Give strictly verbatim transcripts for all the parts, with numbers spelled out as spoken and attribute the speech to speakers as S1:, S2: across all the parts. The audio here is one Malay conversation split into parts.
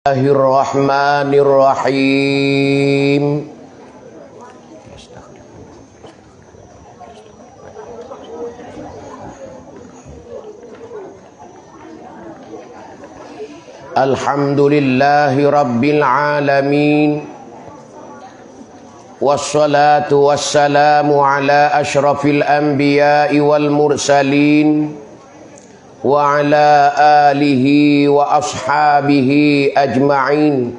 S1: Bismillahirrahmanirrahim. Alhamdulillahi rabbil alamin. Wassalatu wassalamu ala ashrafil anbiya'i wal mursalin wa ala alihi wa ashabihi ajma'in.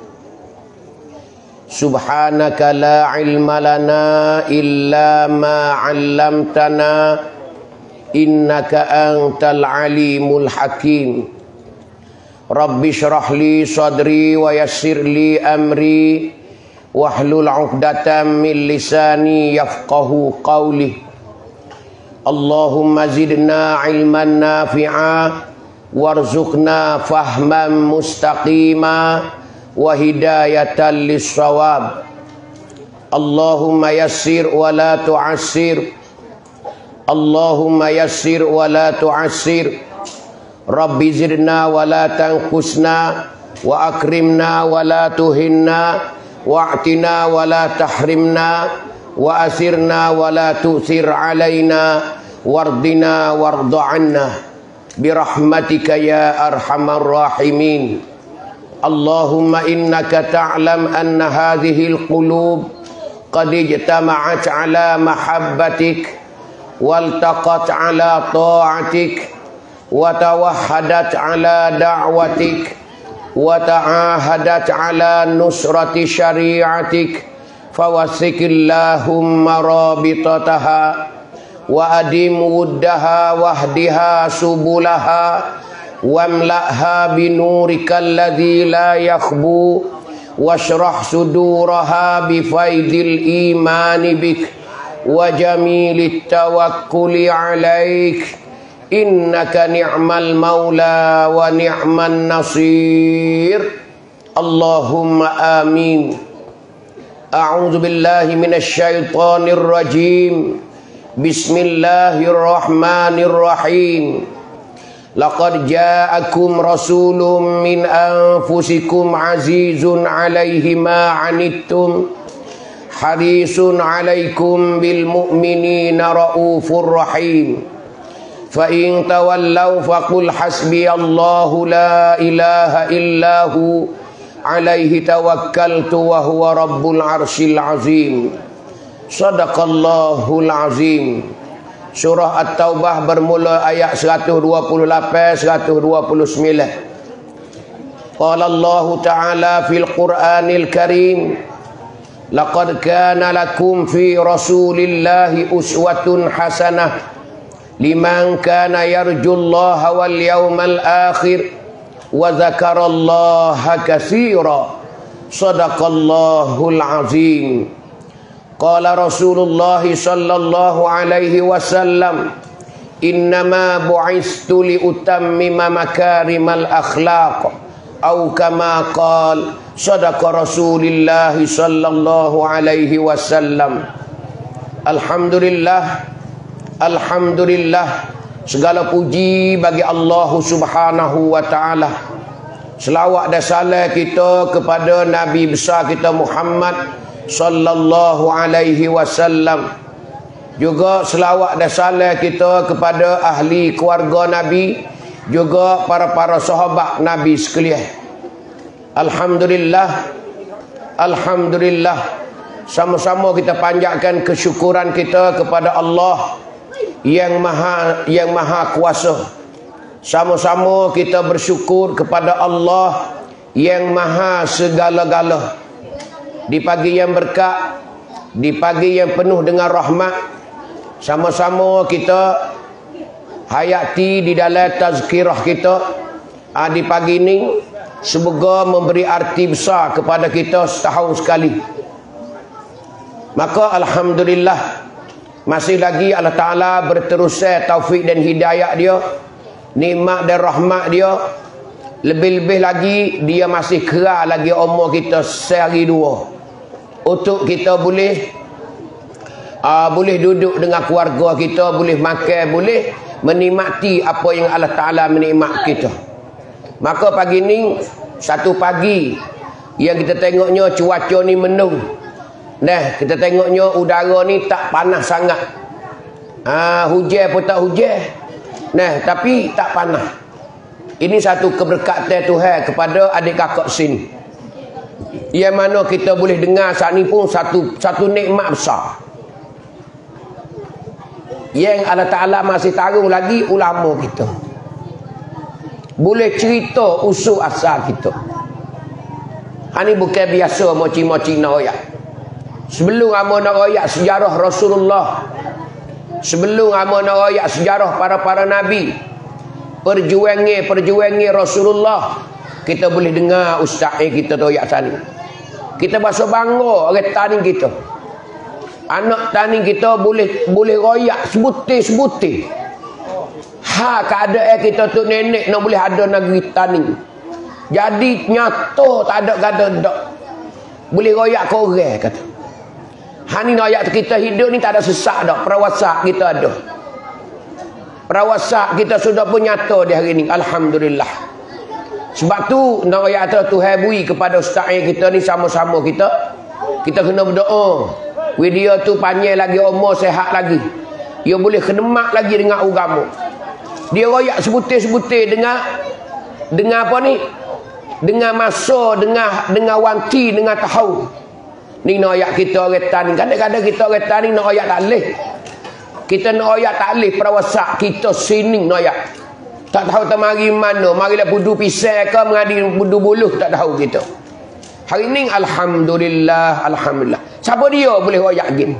S1: Subhanaka la ilma lana illa ma 'allamtana innaka antal alimul hakim. Rabbi shrah li sadri wa yassir li amri wahlul 'uqdatam min lisani yafqahu qawli. Allahumma zidna ilman nafi'a warzuqna fahman mustaqima wa hidayatan lis-shawab. Allahumma yassir wa la tu'assir. Allahumma yassir wa la tu'assir. Rabbi zidna wa la tanqusna wa akrimna wa la tuhinna wa'tina wa la tahrimna wa asirna wa la tu'sir alaina wardina warda anna birahmatika ya arhamar rahimin. Allahumma innaka ta'lam anna hadhihi alqulub qad ijtama'at ala mahabbatik waltaqat ala ta'atik wa tawahhadat ala da'watik wa ta'ahadat ala nusrati syari'atik. Fawasikillahumma rabitataha wa adim wuddaha wahdiha subulaha wamla'ha binurikal ladzi la yakhbu washrah suduraha bifaidil imani bik wa jamilit tawakkuli alaik innaka ni'mal maula wa ni'man nasir. Allahumma amin. A'udzu billahi minasy syaithanir rajim. Bismillahirrahmanirrahim. Laqad ja'akum rasulun min anfusikum azizun 'alaihi ma 'anittum harisun 'alaikum bil mu'minina raufur rahim. Fa in tawallaw faqul hasbiyallahu la ilaha illahu alaihi tawakkaltu wa huwa rabbul arsyil azim. Sadaqallahul azim. Surah At-Taubah bermula ayat seratus dua puluh lapan seratus dua puluh sembilan. Qala Allah Ta'ala fil Qur'anil Karim, laqad kana lakum fi rasulillahi uswatun hasanah liman kana yarjullaha wal yawmal akhir wa dzakarallaha katsira. Shadaqallahul azim. Qala Rasulullah sallallahu alaihi wasallam, innama bu'istu li utammima makarimal akhlaq au kama qala. Sadaqa Rasulullah sallallahu alaihi wasallam. Alhamdulillah, alhamdulillah, segala puji bagi Allah Subhanahu wa taala. Selawat dan salam kita kepada Nabi besar kita Muhammad sallallahu alaihi wasallam. Juga selawat dan salam kita kepada ahli keluarga Nabi, juga para-para sahabat Nabi sekalian. Alhamdulillah, alhamdulillah. Sama-sama kita panjatkan kesyukuran kita kepada Allah yang maha yang maha kuasa. Sama-sama kita bersyukur kepada Allah yang maha segala-gala. Di pagi yang berkat, di pagi yang penuh dengan rahmat, sama-sama kita hayati di dalam tazkirah kita ha, di pagi ini, semoga memberi arti besar kepada kita setahun sekali. Maka alhamdulillah, masih lagi Allah Ta'ala berterusan taufik dan hidayah dia, nikmat dan rahmat dia. Lebih-lebih lagi dia masih kera lagi umur kita sehari dua, untuk kita boleh uh, boleh duduk dengan keluarga kita, boleh makan, boleh menikmati apa yang Allah Ta'ala menikmat kita. Maka pagi ni Satu pagi yang kita tengoknya cuaca ni mendung. Nah, kita tengoknya udara ni tak panas sangat. Ah, hujan pun tak hujan. Nah, tapi tak panas. Ini satu keberkatan Tuhan kepada adik kakak sini. Yang mana kita boleh dengar saat ni pun satu satu nikmat besar. Yang Allah Ta'ala masih taruh lagi ulama kita. Boleh cerita usul asal kita. Ini bukan biasa moci-moci nak royak. Sebelum amo nak royak sejarah Rasulullah, sebelum amo nak royak sejarah para-para nabi, perjuangan-perjuangan Rasulullah, kita boleh dengar ustaz kita royak tani. Kita bahasa bangga orang tani kita. Anak tani kita boleh boleh royak sebutir-sebutir. Ha, keadaan kita tu nenek nak boleh ada negeri tani. Jadi nyata tak ada kata dak. Boleh royak ke orang kata. Ha ni royak kita hidup ni tak ada sesak dak. Perawasa kita ada. Perawasa kita sudah pun nyata di hari ni. Alhamdulillah. Sebab tu nak royak tu Tuhan bui kepada ustaz kita ni sama-sama kita. Kita kena berdoa. Dia tu panjang lagi umur sehat lagi. Dia boleh khidmat lagi dengan agama. Dia royak sebutir-sebutir dengan dengan apa ni? Dengan masa, dengan dengan wanti, dengan tahu. Ni nak ayat kita orang tani. Kadang-kadang kita orang tani nak ayat tak leh. Kita nak ayat tak leh perawasa kita sini nak ayat. Tak tahu tak mari mana, marilah budu pisang ke mengadi budu buluh tak tahu kita. Hari ni alhamdulillah, alhamdulillah. Siapa dia boleh ayat gini?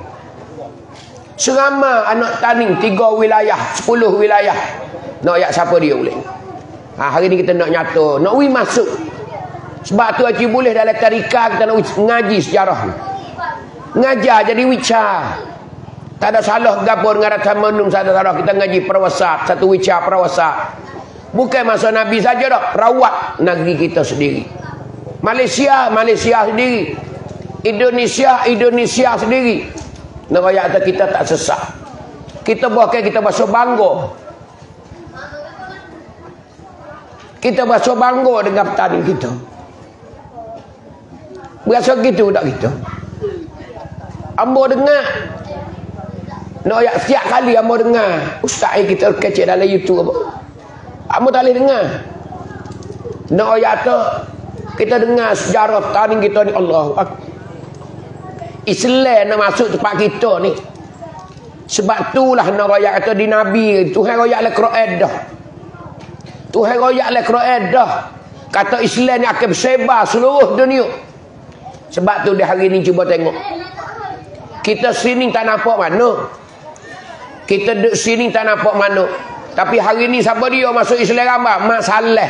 S1: Seramai anak tani tiga wilayah, sepuluh wilayah. Nak ayat siapa dia boleh? Ha, hari ni kita nak nyata, nak wi masuk. Sebab tu aci boleh dalam tarikah kita nak ngaji sejarah ni. Ngajar jadi wicar. Tak ada salah gapo dengan Rata Manung, tak ada salah kita ngaji perawasat, satu wicar perawasat. Bukan masa Nabi saja dak, rawat negeri kita sendiri. Malaysia, Malaysia sendiri. Indonesia, Indonesia sendiri. Nak ayat kita tak sesak. Kita bahkan kita bahasa bangga. Kita bahasa bangga dengan petani kita. Berasa gitu tak kita? Ambo dengar. Nak ayat setiap kali ambo dengar. Ustaz kita kecil dalam YouTube apa. Ambo tak boleh dengar. Nak ayat tu kita dengar sejarah petani kita ni. Allahu Akbar. Islam nak masuk tempat kita ni. Sebab itulah nak ayat tu di Nabi. Tuhan ayat al-Quran dah. Tuhan royak oleh Quran dah. Kata Islam ni akan bersebar seluruh dunia. Sebab tu di hari ni cuba tengok. Kita sini tak nampak mana. Kita duduk sini tak nampak mana. Tapi hari ni siapa dia masuk Islam ramai? Mak Saleh.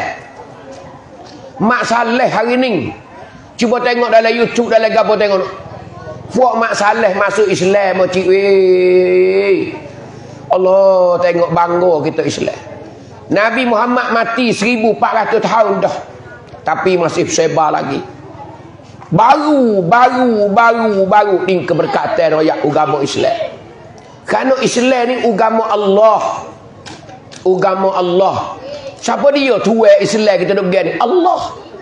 S1: Mak Saleh hari ni. Cuba tengok dalam YouTube, dalam apa tengok. Fuak Mak Saleh masuk Islam. Cik, weh. Allah tengok bangga kita Islam. Nabi Muhammad mati seribu empat ratus tahun dah. Tapi masih sebar lagi. Baru, baru, baru, baru ni keberkatan rakyat agama Islam. Kerana Islam ni agama Allah. Agama Allah. Siapa dia tuan Islam kita duk begini? Allah.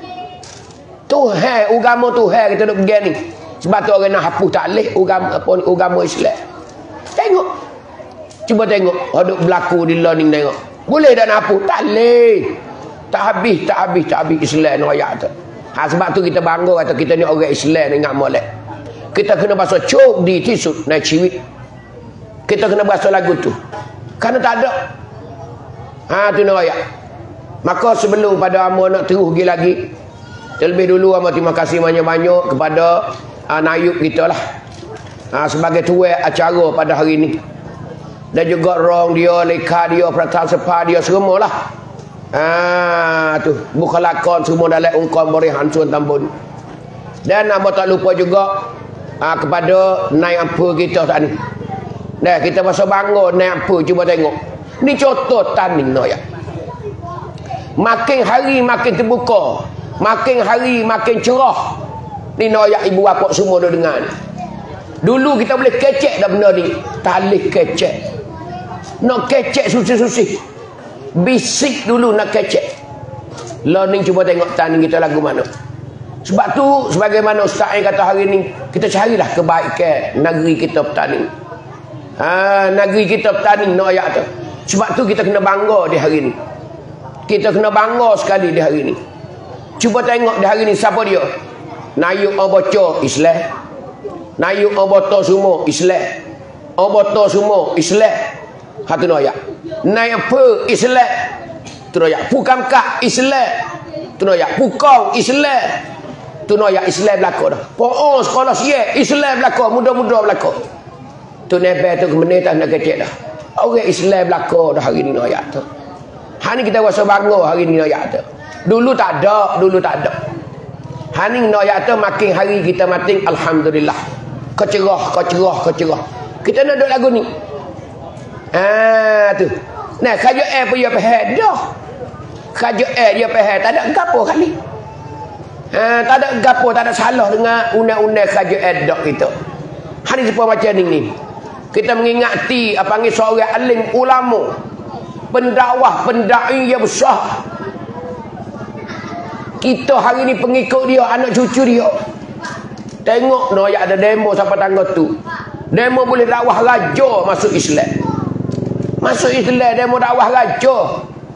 S1: Tuhan, agama Tuhan kita duk begini. Sebab tu orang nak hapus tak leh agama apa ni agama Islam. Tengok. Cuba tengok, ada berlaku di learning tengok. Boleh tak nak hapus? Tak leh. Tak habis, tak habis, tak habis Islam rakyat tu. Ha, sebab tu kita bangga kata kita ni orang Islam ingat molek. Kita kena bahasa cuk di tisut naik ciwit. Kita kena bahasa lagu tu. Kerana tak ada. Ha tu nak rakyat. Maka sebelum pada amo nak terus pergi lagi, terlebih dulu amo terima kasih banyak-banyak kepada uh, Nayub kita lah. Ha, sebagai tuan acara pada hari ni. Dan juga rong dia, leka dia, peraturan sepa dia semualah. Ah tu bukan lakon semua dalam ungkon beri hancur tambun. Dan amo tak lupa juga ah, kepada naik apa kita saat ni. Dah kita bahasa bangga naik apa cuba tengok. Ni contoh tanding no ya. Makin hari makin terbuka, makin hari makin cerah. Ni no ya ibu bapa semua dah dengar. Dulu kita boleh kecek dah benda ni, tak boleh kecek. Nak kecek susih-susih. Bisik dulu nak kecek. Lo ni cuba tengok tanding kita lagu mana. Sebab tu sebagaimana ustaz yang kata hari ni, kita carilah kebaikan negeri kita petani. Ha, negeri kita petani no ayat tu. Sebab tu kita kena bangga di hari ni. Kita kena bangga sekali di hari ni. Cuba tengok di hari ni siapa dia? Nayuk Oboco Islam. Nayuk Oboto semua Islam. Oboto semua Islam. Hatu no ayat. Naik apa Islam. Tu no ayat. Pukamkak Islam. Tu no ayat. Pukau Islam. Tu no ayat Islam belaka dah. Po'o sekolah siap Islam belaka, muda-muda belaka. Tu nebel tu kemenit tak nak kecek dah. Orang Islam belaka dah hari ni no ayat tu. Hari ni kita rasa bangga hari ni no ayat tu. Dulu tak ada, dulu tak ada. Hari ni no ayat tu makin hari kita makin alhamdulillah. Kau cerah, kau cerah, kau cerah. Kita nak duduk lagu ni. Ah tu. Nah, kajo air pun dia pahal dah. Kajo air dia pahal, tak ada gapo kali. Ha, tak ada gapo, tak ada salah dengan undang-undang kerajaan dak kita. Hari sepa macam ni ni. Kita mengingati apa panggil seorang alim ulama, pendakwah, pendai yang besar. Kita hari ni pengikut dia, anak cucu dia. Tengok no ya ada demo sampai tangga tu. Demo boleh dakwah raja masuk Islam. Masuk Islam demo dakwah raja.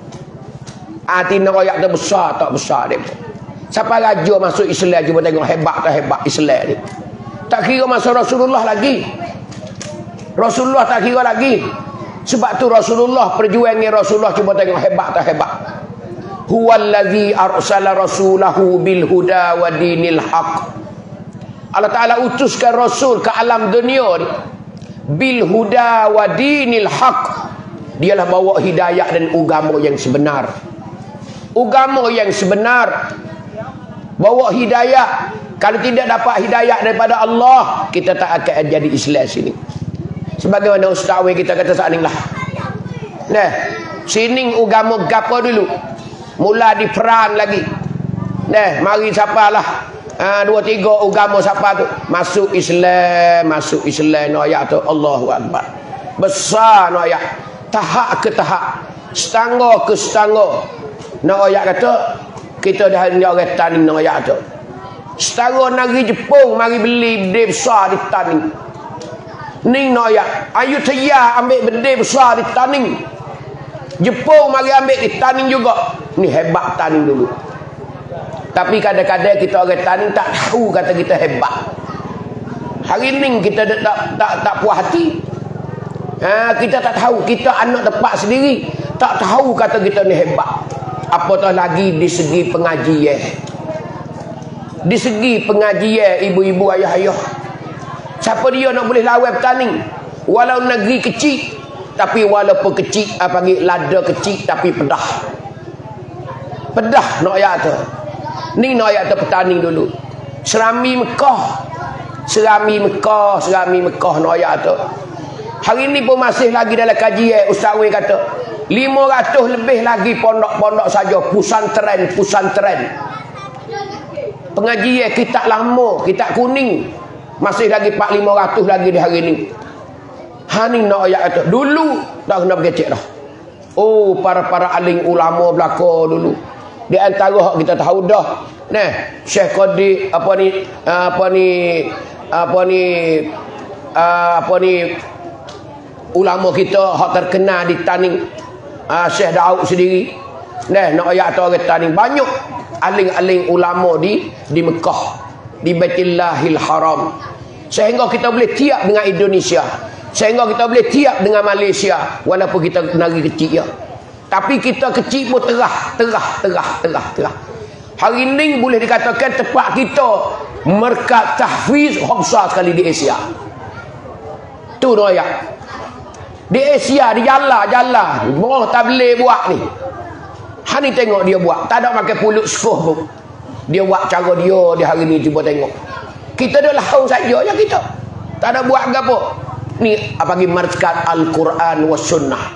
S1: Hati nak royak tu besar tak besar demo. Siapa raja masuk Islam, cuba tengok hebat tak hebat Islam ni. Tak kira masa Rasulullah lagi. Rasulullah tak kira lagi. Sebab tu Rasulullah, perjuangan Rasulullah, cuba tengok hebat tak hebat. Huwallazi arsala rasulahu bil huda wa dinil haq. Allah Ta'ala utuskan Rasul ke alam dunia ni bil huda wa dinil haq. Dialah bawa hidayah dan agama yang sebenar. Agama yang sebenar. Bawa hidayah. Kalau tidak dapat hidayah daripada Allah, kita tak akan jadi Islam sini. Sebagaimana ustaz we kita kata saat ni lah. Nah, sini agama gapo dulu. Mula di perang lagi. Nah, mari siapalah. Ha, dua tiga agama siapa tu? Masuk Islam, masuk Islam no ayat tu. Allahu Akbar. Besar no ayat. Tahap ke tahap. Setangga ke setangga. No ayat kata kita dah ada orang tani nak ayat tu. Setara negeri Jepun mari beli bedil besar di tani. Ni nak ayat. Ayutthaya ambil bedil besar di tani. Jepun mari ambil di tani juga. Ni hebat tani dulu. Tapi kadang-kadang kita orang tani tak tahu kata kita hebat. Hari ni kita tak tak tak, tak puas hati. Ha, kita tak tahu, kita anak tempat sendiri tak tahu kata kita ni hebat. Apatah lagi di segi pengajian. Di segi pengajian ibu-ibu ayah-ayah. Siapa dia nak boleh lawan petani? Walau negeri kecil, tapi walaupun kecil, apa panggil lada kecil tapi pedah. Pedah nak ayat tu. Ni nak ayat tu petani dulu. Serami Mekah. Serami Mekah, serami Mekah nak ayat tu. Hari ni pun masih lagi dalam kajian Ustaz Wei kata lima ratus lebih lagi pondok-pondok saja pusantren pusantren. Pengajian kitab lama, kitab kuning masih lagi empat lima ratus lagi di hari ni. Ha ni nak ayat tu. Dulu tak kena berkecek dah. Oh, para-para alim ulama belaka dulu. Di antara hak kita tahu dah. Nah, Syekh Qadi apa ni apa ni apa ni apa ni ulama kita hak terkenal di Taning, uh, Syekh Daud sendiri. Nah, nak ayat tu orang Taning banyak aling-aling ulama di di Mekah, di Baitillahil Haram. Sehingga kita boleh tiap dengan Indonesia, sehingga kita boleh tiap dengan Malaysia walaupun kita negeri kecil ya. Tapi kita kecil pun terah, terah, terah, terah, terah. Hari ini boleh dikatakan tempat kita markaz tahfiz besar sekali di Asia. Tu doa ya. Di Asia, di jala-jala. Orang tak boleh buat ni. Ha ni tengok dia buat. Tak ada pakai pulut sekoh pun. Dia buat cara dia di hari ni. Cuba tengok. Kita dah lahu saja ya kita. Tak ada buat apa. Ni apa lagi markaz Al-Quran was Sunnah.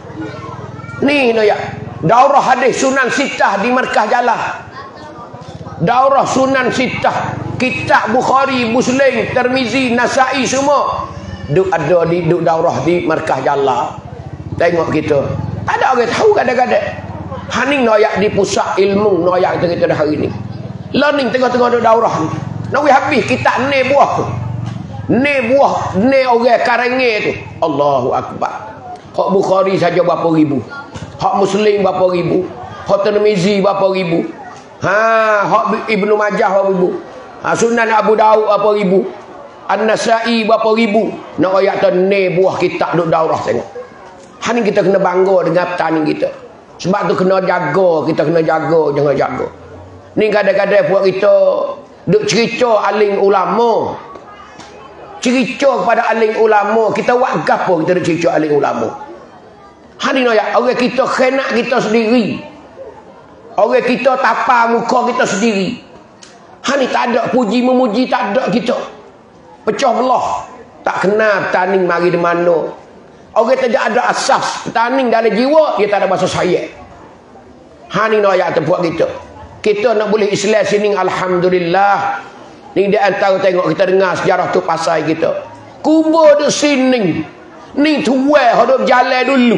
S1: Ni no ya. Daurah hadis Sunan Sittah di markaz jala. Daurah Sunan Sittah. Kitab Bukhari, Muslim, Tirmizi, Nasai semua. Duk ada di duk daurah di markaz jala. Tengok kita. Tak ada orang tahu kadang-kadang. Haning noyak di pusat ilmu noyak kita kita dah hari ni. Learning tengah-tengah duk daurah ni. Nak habis kita ne buah tu. Ne buah, ne orang karenge tu. Allahu akbar. Hak Bukhari saja berapa ribu. Hak Muslim berapa ribu. Hak Tirmizi berapa ribu. Ha, hak Ibnu Majah berapa ribu. Ha, Sunan Abu Daud berapa ribu. An-Nasai berapa ribu. Nak ayat tu ne buah kita duk daurah tengok. Haning kita kena bangga dengan petani kita. Sebab tu kena jaga, kita kena jaga, jangan jaga. Ni kadang-kadang buat kita duk cerita alim ulama. Cerita kepada alim ulama, kita buat gapo kita duk cerita alim ulama. Hani no ya, orang kita khenak kita sendiri. Orang kita tapa muka kita sendiri. Hani tak ada puji memuji, tak ada kita. Pecah belah. Tak kenal petani mari di mana. Orang tidak ada asas petani dalam jiwa, dia tak ada bahasa saya. Ha ni no ayat buat kita. Kita nak boleh Islam sini alhamdulillah. Ni dia antara tengok kita dengar sejarah tu pasal kita. Kubur di sini. Ni tuai hidup jalan dulu.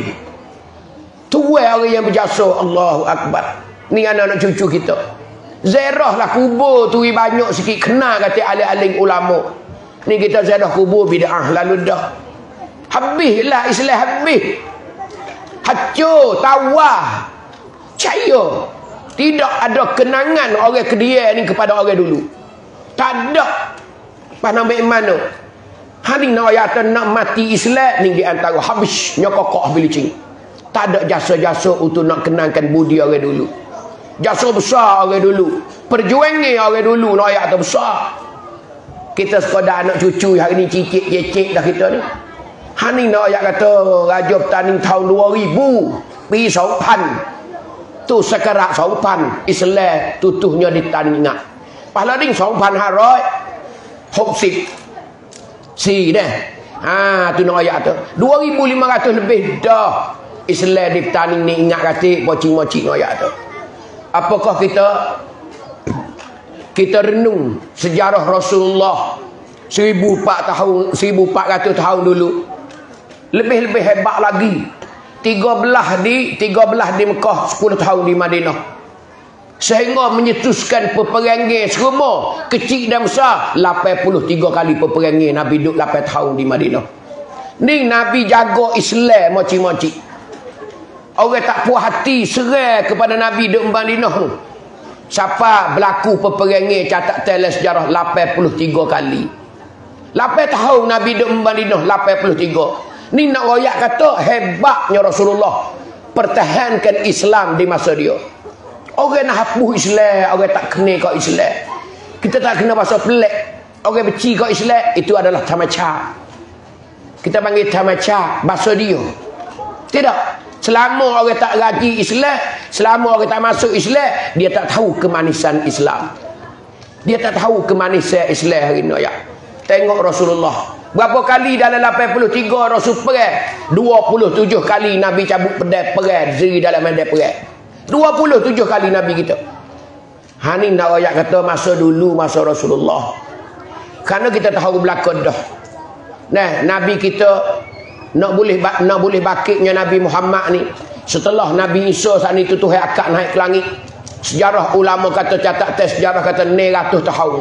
S1: Tuai orang yang berjasa, Allahu akbar. Ni anak-anak cucu kita. Zarah lah kubur tu banyak sikit kenal kata alim-alim ulama. Ni kita zarah kubur bid'ah lalu dah. Habislah Islam habis. Hancur, tawah. Caya. Tidak ada kenangan orang kedia ni kepada orang dulu. Tak ada. Pas nak ambil mana? Hari nak ayat nak mati Islam ni di antara habis nyokokok bilicing. Tak ada jasa-jasa untuk nak kenangkan budi orang dulu. Jasa besar orang dulu. Perjuangan orang dulu nak ayat besar. Kita sekadar anak cucu hari ni cicit-cicit dah kita ni. Hani nak ayat kata Raja Petani tahun dua ribu pi saupan tu sekarat saupan Islam tutuhnya di Tani ingat pahala ding saupan haroy hopsip si dah ha tu nak ayat tu dua ribu lima ratus lebih dah Islam di Petani ni ingat kata pocing-pocing ayat tu. Apakah kita kita renung sejarah Rasulullah seribu empat tahun seribu empat ratus tahun dulu. Lebih-lebih hebat lagi. tiga belas di tiga belas di Mekah, sepuluh tahun di Madinah. Sehingga menyetuskan peperangan semua, kecil dan besar, lapan puluh tiga kali peperangan Nabi duduk lapan tahun di Madinah. Ni Nabi jaga Islam moci-moci. Orang tak puas hati serai kepada Nabi duduk Madinah tu. Siapa berlaku peperangan catat tele sejarah lapan puluh tiga kali. lapan tahun Nabi duduk Madinah lapan puluh tiga. Ni nak royak kata hebatnya Rasulullah pertahankan Islam di masa dia. Orang nak hapus Islam, orang tak kena ke Islam. Kita tak kena bahasa pelik. Orang benci ke Islam, itu adalah tamaca. Kita panggil tamaca, bahasa dia. Tidak. Selama orang tak raji Islam, selama orang tak masuk Islam, dia tak tahu kemanisan Islam. Dia tak tahu kemanisan Islam hari ni ya. Tengok Rasulullah. Berapa kali dalam lapan puluh tiga Rasul perang? dua puluh tujuh kali Nabi cabut pedang perang diri dalam medan perang. dua puluh tujuh kali Nabi kita. Ha ni nak ayat kata masa dulu masa Rasulullah. Karena kita tahu belakang dah. Nah, Nabi kita nak boleh nak boleh bakitnya Nabi Muhammad ni setelah Nabi Isa saat ni tu Tuhan akad naik ke langit. Sejarah ulama kata catat tes sejarah kata enam ratus tahun.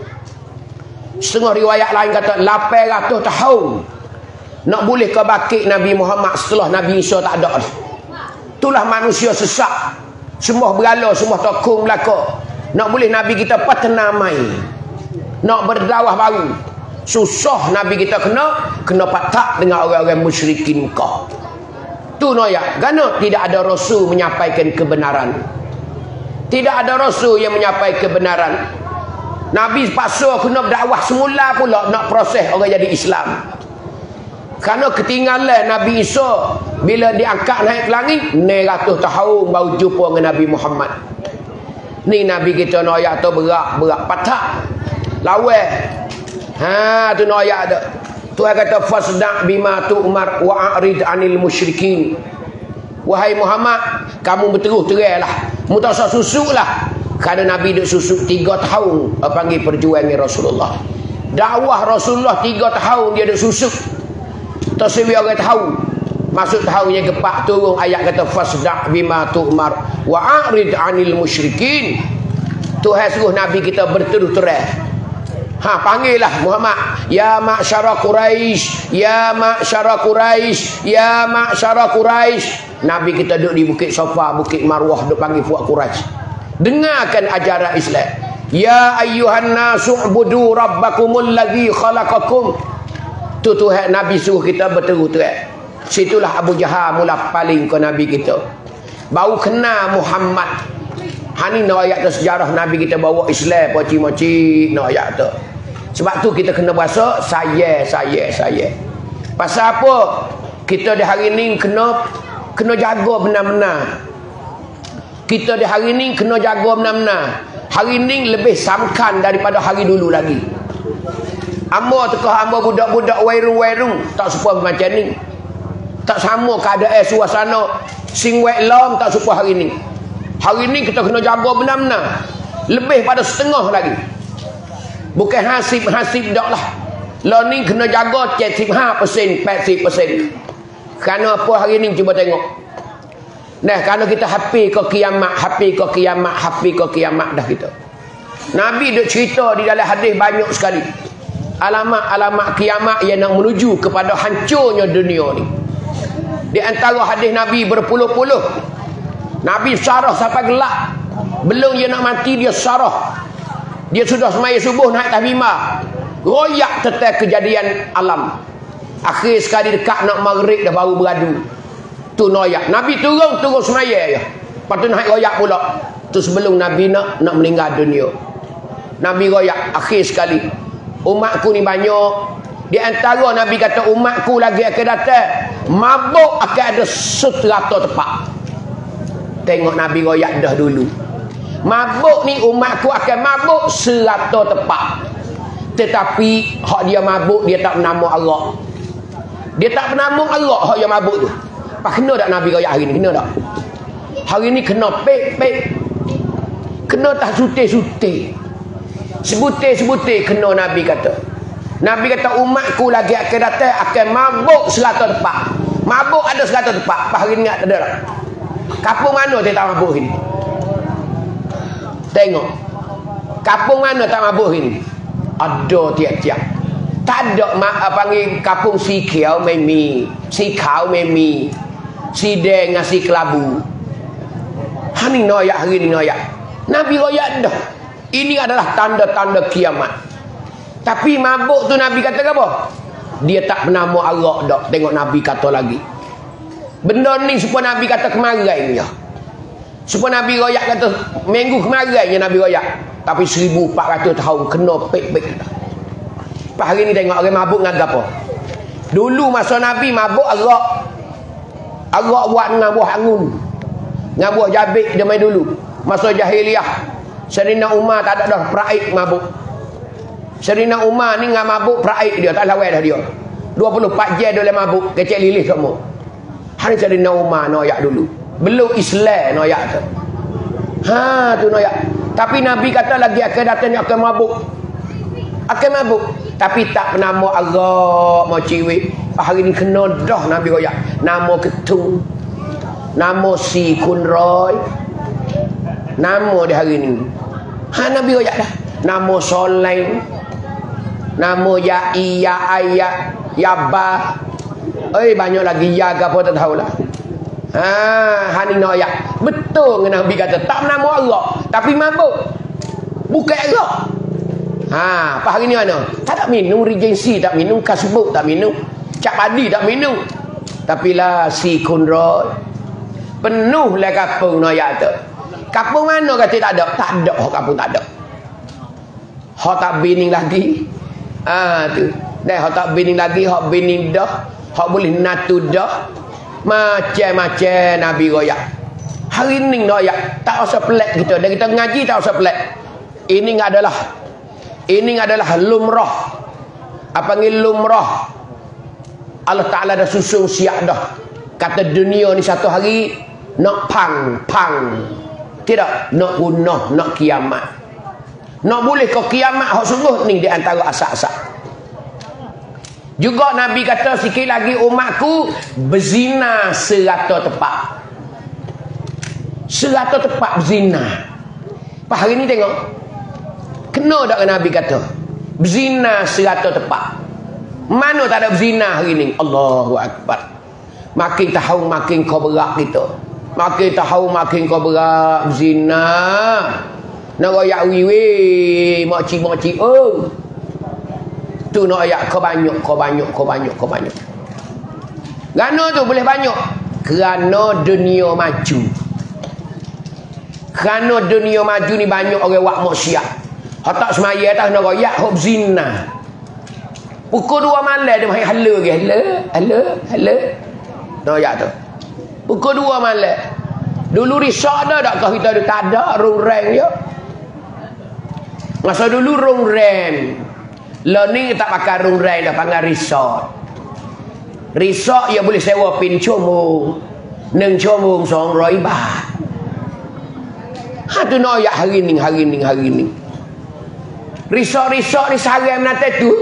S1: Setengah riwayat lain kata lapan ratus tahun nak boleh ke bakit Nabi Muhammad setelah Nabi Isa tak ada. Itulah manusia sesak. Semua berala, semua tokong belaka. Nak boleh Nabi kita patenamai. Nak berdakwah baru. Susah Nabi kita kena kena patak dengan orang-orang musyrikin kau. Tu noya. Kerana tidak ada rasul menyampaikan kebenaran. Tidak ada rasul yang menyampaikan kebenaran. Nabi paksa kena berdakwah semula pula nak proses orang jadi Islam. Kerana ketinggalan Nabi Isa bila diangkat naik ke langit enam ratus tahun baru jumpa dengan Nabi Muhammad. Ni Nabi kita nak ayat tu berat-berat patak. Lawan. Ha tu nak ayat tu. Tuhan kata fasda' bima tu'mar wa a'rid 'anil musyrikin. Wahai Muhammad, kamu berterus teranglah. Mu tak usah susuklah. Kerana Nabi duk susuk tiga tahun panggil perjuangan Rasulullah. Dakwah Rasulullah tiga tahun dia duk susuk. Tersebut orang tahu. Maksud tahu yang kepak turun ayat kata fasda' bima tu'mar wa a'rid 'anil musyrikin. Tuhan suruh Nabi kita berterus terang. Ha, panggillah Muhammad, ya ma'syara Quraisy, ya ma'syara Quraisy, ya ma'syara Quraisy. Nabi kita duduk di Bukit Safa, Bukit Marwah, duduk panggil puak Quraisy. Dengarkan ajaran Islam. Ya ayyuhan nasu ubudu rabbakumul ladzi khalaqakum. Tu Tuhan Nabi suruh kita berteru terang. Situlah Abu Jahal mula paling ke Nabi kita. Baru kenal Muhammad. Hani nak ayat tu sejarah Nabi kita bawa Islam poci-moci nak ayat tu. Sebab tu kita kena berasa saya saya saya. Pasal apa? Kita di hari ni kena kena jaga benar-benar. Kita di hari ni kena jaga benar-benar. Hari ni lebih samkan daripada hari dulu lagi. Amba tekah amba budak-budak wairung-wairung tak serupa macam ni. Tak sama keadaan suasana sing wek long tak serupa hari ni. Hari ni kita kena jaga benar-benar. Lebih pada setengah lagi. Bukan hasib-hasib dak lah. Lah ni kena jaga tujuh puluh lima peratus, lapan puluh peratus. Kerana apa hari ni cuba tengok. Nah, kerana kita happy ke kiamat, happy ke kiamat, happy ke kiamat dah kita. Nabi duk cerita di dalam hadis banyak sekali. Alamat-alamat kiamat yang nak menuju kepada hancurnya dunia ni. Di antara hadis Nabi berpuluh-puluh. Nabi syarah sampai gelap. Belum dia nak mati dia syarah. Dia sudah semaya subuh naik atas mimbar. Royak tentang kejadian alam. Akhir sekali dekat nak maghrib dah baru beradu. Tu noyak. Nabi turun turun semaya je. Lepas tu naik royak pula. Tu sebelum Nabi nak nak meninggal dunia. Nabi royak akhir sekali. Umatku ni banyak. Di antara Nabi kata umatku lagi akan datang. Mabuk akan ada seratus tepat. Tengok Nabi royak dah dulu. Mabuk ni umatku akan mabuk seratus tepat. Tetapi hak dia mabuk dia tak bernama Allah. Dia tak bernama Allah hak dia mabuk tu. Pak kena tak Nabi royak hari ni? Kena tak? Hari ni kena pek-pek. Kena tak sutih-sutih. Sebutir-sebutir kena Nabi kata. Nabi kata umatku lagi akan datang akan mabuk seratus tepat. Mabuk ada seratus tepat. Pak hari ni tak ada tak? Kampung mana dia tak mabuk ini? Tengok. Kampung mana tak mabuk ini? Ada tiap-tiap. Tak ada mak panggil kampung si kiau memi, si kau memi, si deng si kelabu. Hani noyak hari ni noyak. Nabi royak dah. Ini adalah tanda-tanda kiamat. Tapi mabuk tu Nabi kata apa? Dia tak bernama Allah dak. Tengok Nabi kata lagi. Benda ni supaya Nabi kata kemarin je. Supaya Nabi royak kata minggu kemarin je Nabi royak. Tapi seribu empat ratus tahun kena pek-pek dah. Pak hari ni tengok orang mabuk dengan apa? Dulu masa Nabi mabuk Allah. Allah buat dengan buah angun. Dengan buah jabik dia main dulu. Masa jahiliah. Sayyidina Umar tak ada dah peraik mabuk. Sayyidina Umar ni dengan mabuk peraik dia. Tak lawan dah dia. dua puluh empat jam dia boleh mabuk. Kecek lilih semua. Hari Sayyidina Umar noyak dulu. Belum Islam noyak tu. Ha tu noyak. Tapi Nabi kata lagi akan datang akan mabuk. Akan mabuk. Tapi tak bernama Allah mau ciwik. Hari ni kena dah Nabi royak. Nama Ketung. Nama Si Kunroy. Nama dia hari ni. Ha Nabi royak dah. Nama Soleng. Nama Ya'i, Ya'ayat, Yabah. Eh banyak lagi ya ke apa tak tahulah. Ha, hani noyak. Betul dengan Nabi kata tak bernama Allah, tapi mabuk. Bukan Allah. Ha, apa hari ni mana? Tak tak minum regency, tak minum kasbuk, tak minum cap padi, tak minum. Tapi lah si Kunrod penuh lah kampung noyak tu. Kampung mana kata tak ada? Tak ada, kampung tak ada. Hak tak bining lagi. Ah ha, tu. Dah hak tak bining lagi, hak bining dah. Hak boleh natu dah. Macam-macam Nabi royak. Hari ni royak tak usah pelik kita. Dan kita ngaji tak usah pelik. Ini adalah ini adalah lumrah. Apa ni lumrah? Allah Ta'ala dah susun siap dah. Kata dunia ni satu hari nak pang pang. Tidak nak punah, nak kiamat. Nak boleh kau kiamat hak sungguh ni di antara asas-asas. Juga Nabi kata sikit lagi umatku berzina serata tepat. Serata tepat berzina. Pak hari ni tengok. Kena tak Nabi kata? Berzina serata tepat. Mana tak ada berzina hari ni? Allahu Akbar. Makin tahu makin kau berat kita. Makin tahu makin kau berat berzina. Nak royak wiwi, moci-moci oh. Tu nak royak kau banyak, kau banyak, kau banyak, kau banyak. Kerana tu boleh banyak? Kerana dunia maju. Kerana dunia maju ni banyak orang buat maksiat. Hak tak semaya dah nak royak hok zina. Pukul dua malam dia main hala ke? Hala, hala, hala. Nak royak tu. Pukul dua malam. Dulu risak dah tak kau kita ada tak ada rung reng je. Masa dulu rung reng. Lah ni tak pakai rung reng dah panggil resort. Resort ia boleh sewa pin cumung. Neng cumung seratus baht. Ha tu nak royak hari ni, hari ni, hari ni. Risok-risok ni sarai menata tu.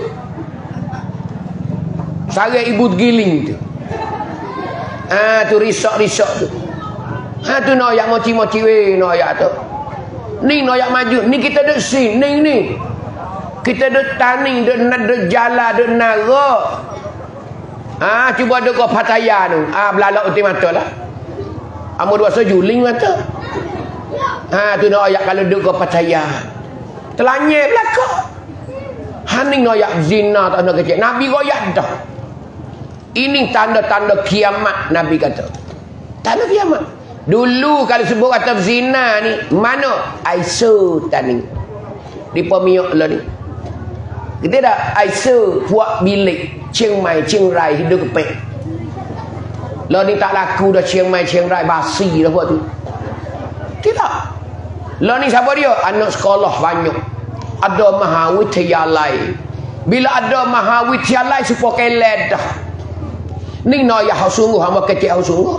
S1: Sarai ibu giling tu. Ha tu risok-risok tu. Ha tu nak yak moci-moci weh nak yak tu. Ni nak yak maju. Ni kita duk sini ni. Kita duk tani, duk duk jala, duk nara. Ha cuba duk ke Pattaya tu. Ah ha, belalak uti mata lah. Amu dua sejuling mata. Ha tu nak yak kalau duk ke Pattaya. Telanyai belakang. Haning royak zina tak ada kecil. Nabi royak dah. Ini tanda-tanda kiamat Nabi kata. Tanda kiamat. Dulu kalau sebut kata zina ni, mana? Aisyah tani. Di pemiuk lah ni. Kita dah Aisyah puak bilik Chiang Mai, Chiang Rai hidup kepek. Lah ni tak laku dah Chiang Mai, Chiang Rai basi dah buat tu. Tidak. Lah ni siapa dia? Anak sekolah banyak. Ada Mahawidyalai. Bila ada Mahawidyalai supaya keled dah. Ni nak ya sungguh hamba kecil hamba sungguh.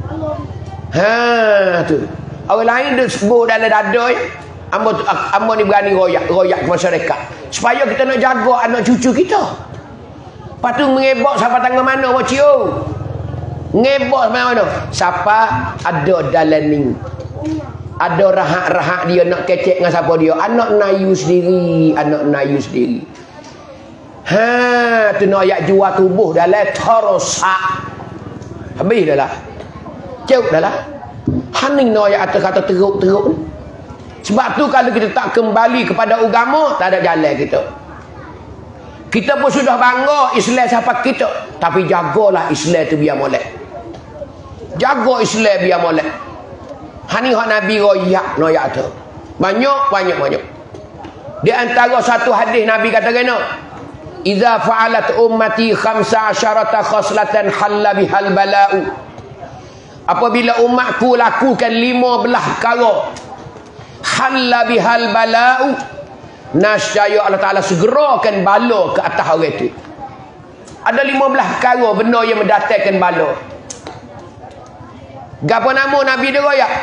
S1: Ha tu. Orang lain dia sebut dalam dada ya. Hamba hamba ni berani royak, royak ke masyarakat. Supaya kita nak jaga anak cucu kita. Lepas tu mengebak siapa tangan mana wacio. Ngebak mana? Siapa ada dalam ni. Ada rahak-rahak dia nak kecek dengan siapa dia. Anak Nayu sendiri. Anak Nayu sendiri. Ha, tu nak ayak jual tubuh dalam terosak. Habis dah lah. Cuk dah lah. Haning nak ayak atas kata teruk-teruk. Sebab tu kalau kita tak kembali kepada agama, tak ada jalan kita. Kita pun sudah bangga Islam siapa kita. Tapi jagalah Islam tu biar molek. Jaga Islam biar molek. Hani hak Nabi royak noyak tu. Banyak banyak banyak. Di antara satu hadis Nabi kata kena, "Idza fa'alat ummati khamsa asharata khaslatan halla bihal bala'u." Apabila umatku lakukan lima belah perkara, halla bihal bala'u, nascaya Allah Taala segerakan bala ke atas orang itu. Ada lima belah perkara benda yang mendatangkan bala. Gapo nama Nabi dia royak?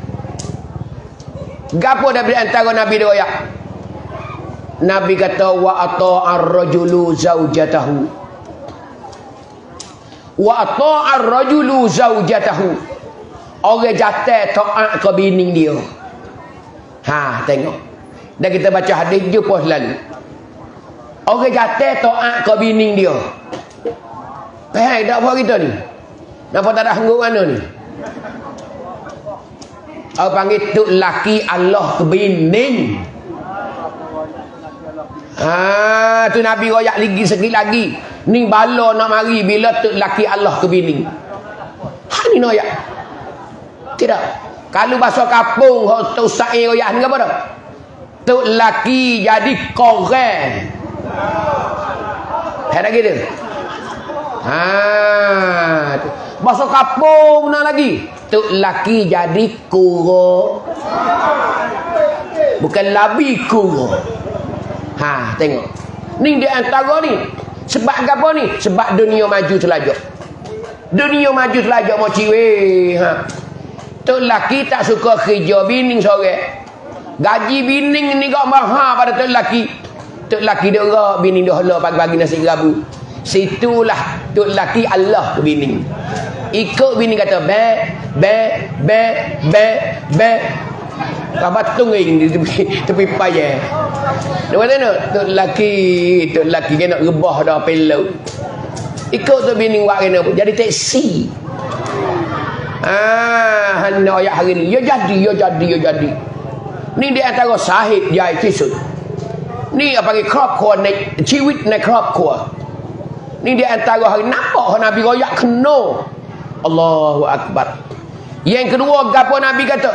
S1: Gapo dari antara Nabi dia royak? Nabi kata wa ata'ar rajulu zaujatahu. Wa ata'ar rajulu zaujatahu. Orang jatuh taat ke bini dia. Ha, tengok. Dan kita baca hadis jumpa selalu. Orang jatuh taat ke bini dia. Eh, tak apa kita ni. Nampak tak ada hanggup mana ni? Orang panggil tu laki Allah kebining. Ha, tu Nabi royak lagi sikit lagi. Ni bala nak mari bila tu laki Allah kebining. Ha ni noyak. Tidak. Kalau bahasa kampung hok tu sai royak ni apa dah? Tu laki jadi korang. Ada gitu. Ha, bahasa kampung mana lagi? Tu laki jadi kuro. Bukan labi kuro. Ha, tengok. Ni di antara ni. Sebab apa ni? Sebab dunia maju selajak. Dunia maju selajak mau ciwe. Ha. Tu laki tak suka kerja bining sore. Gaji bining ni kau mahal pada tu laki. Tu laki dia gerak bining dia hala pagi-pagi nasi gerabu. Situlah tok laki Allah ke bini. Ikut bini kata be be be be be. Kabat tunging di tepi tepi payah. Dia kata nak tok laki tok laki kena rebah dah pelo. Ikut tok bini buat kena jadi teksi. Ah, hanya ayat hari ni. Ya jadi, ya jadi, ya jadi. Ni di antara sahih dia itu. Ni apa panggil ครอบครัวในชีวิตในครอบครัว Ni di antara hari nampak Nabi royak kena. Allahu Akbar. Yang kedua gapo Nabi kata?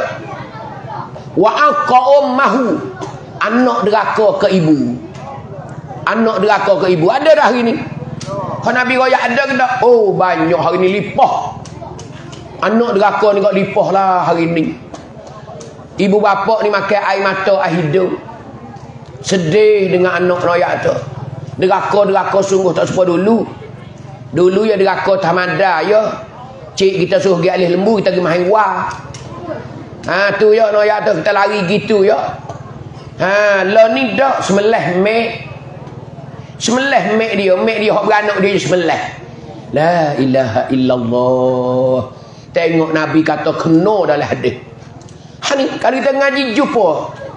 S1: Wa aqa ummahu. Anak deraka ke ibu. Anak deraka ke ibu. Ada dah hari ni. Kalau Nabi royak ada ke tak? Oh banyak hari ni lipah. Anak deraka ni kau lipah lah hari ni. Ibu bapa ni makan air mata, air hidung. Sedih dengan anak royak tu. Deraka-deraka sungguh tak sepa dulu. Dulu ya deraka tamada ya. Cik kita suruh pergi alih lembu, kita pergi main wah. Ha tu ya royak tu kita lari gitu ya. Ha lo ni dak semelih mek. Semelih mek dia, mek dia hok beranak dia semelih. La ilaha illallah. Tengok Nabi kata kena dalam hadis. Ha ni kalau kita ngaji jumpa.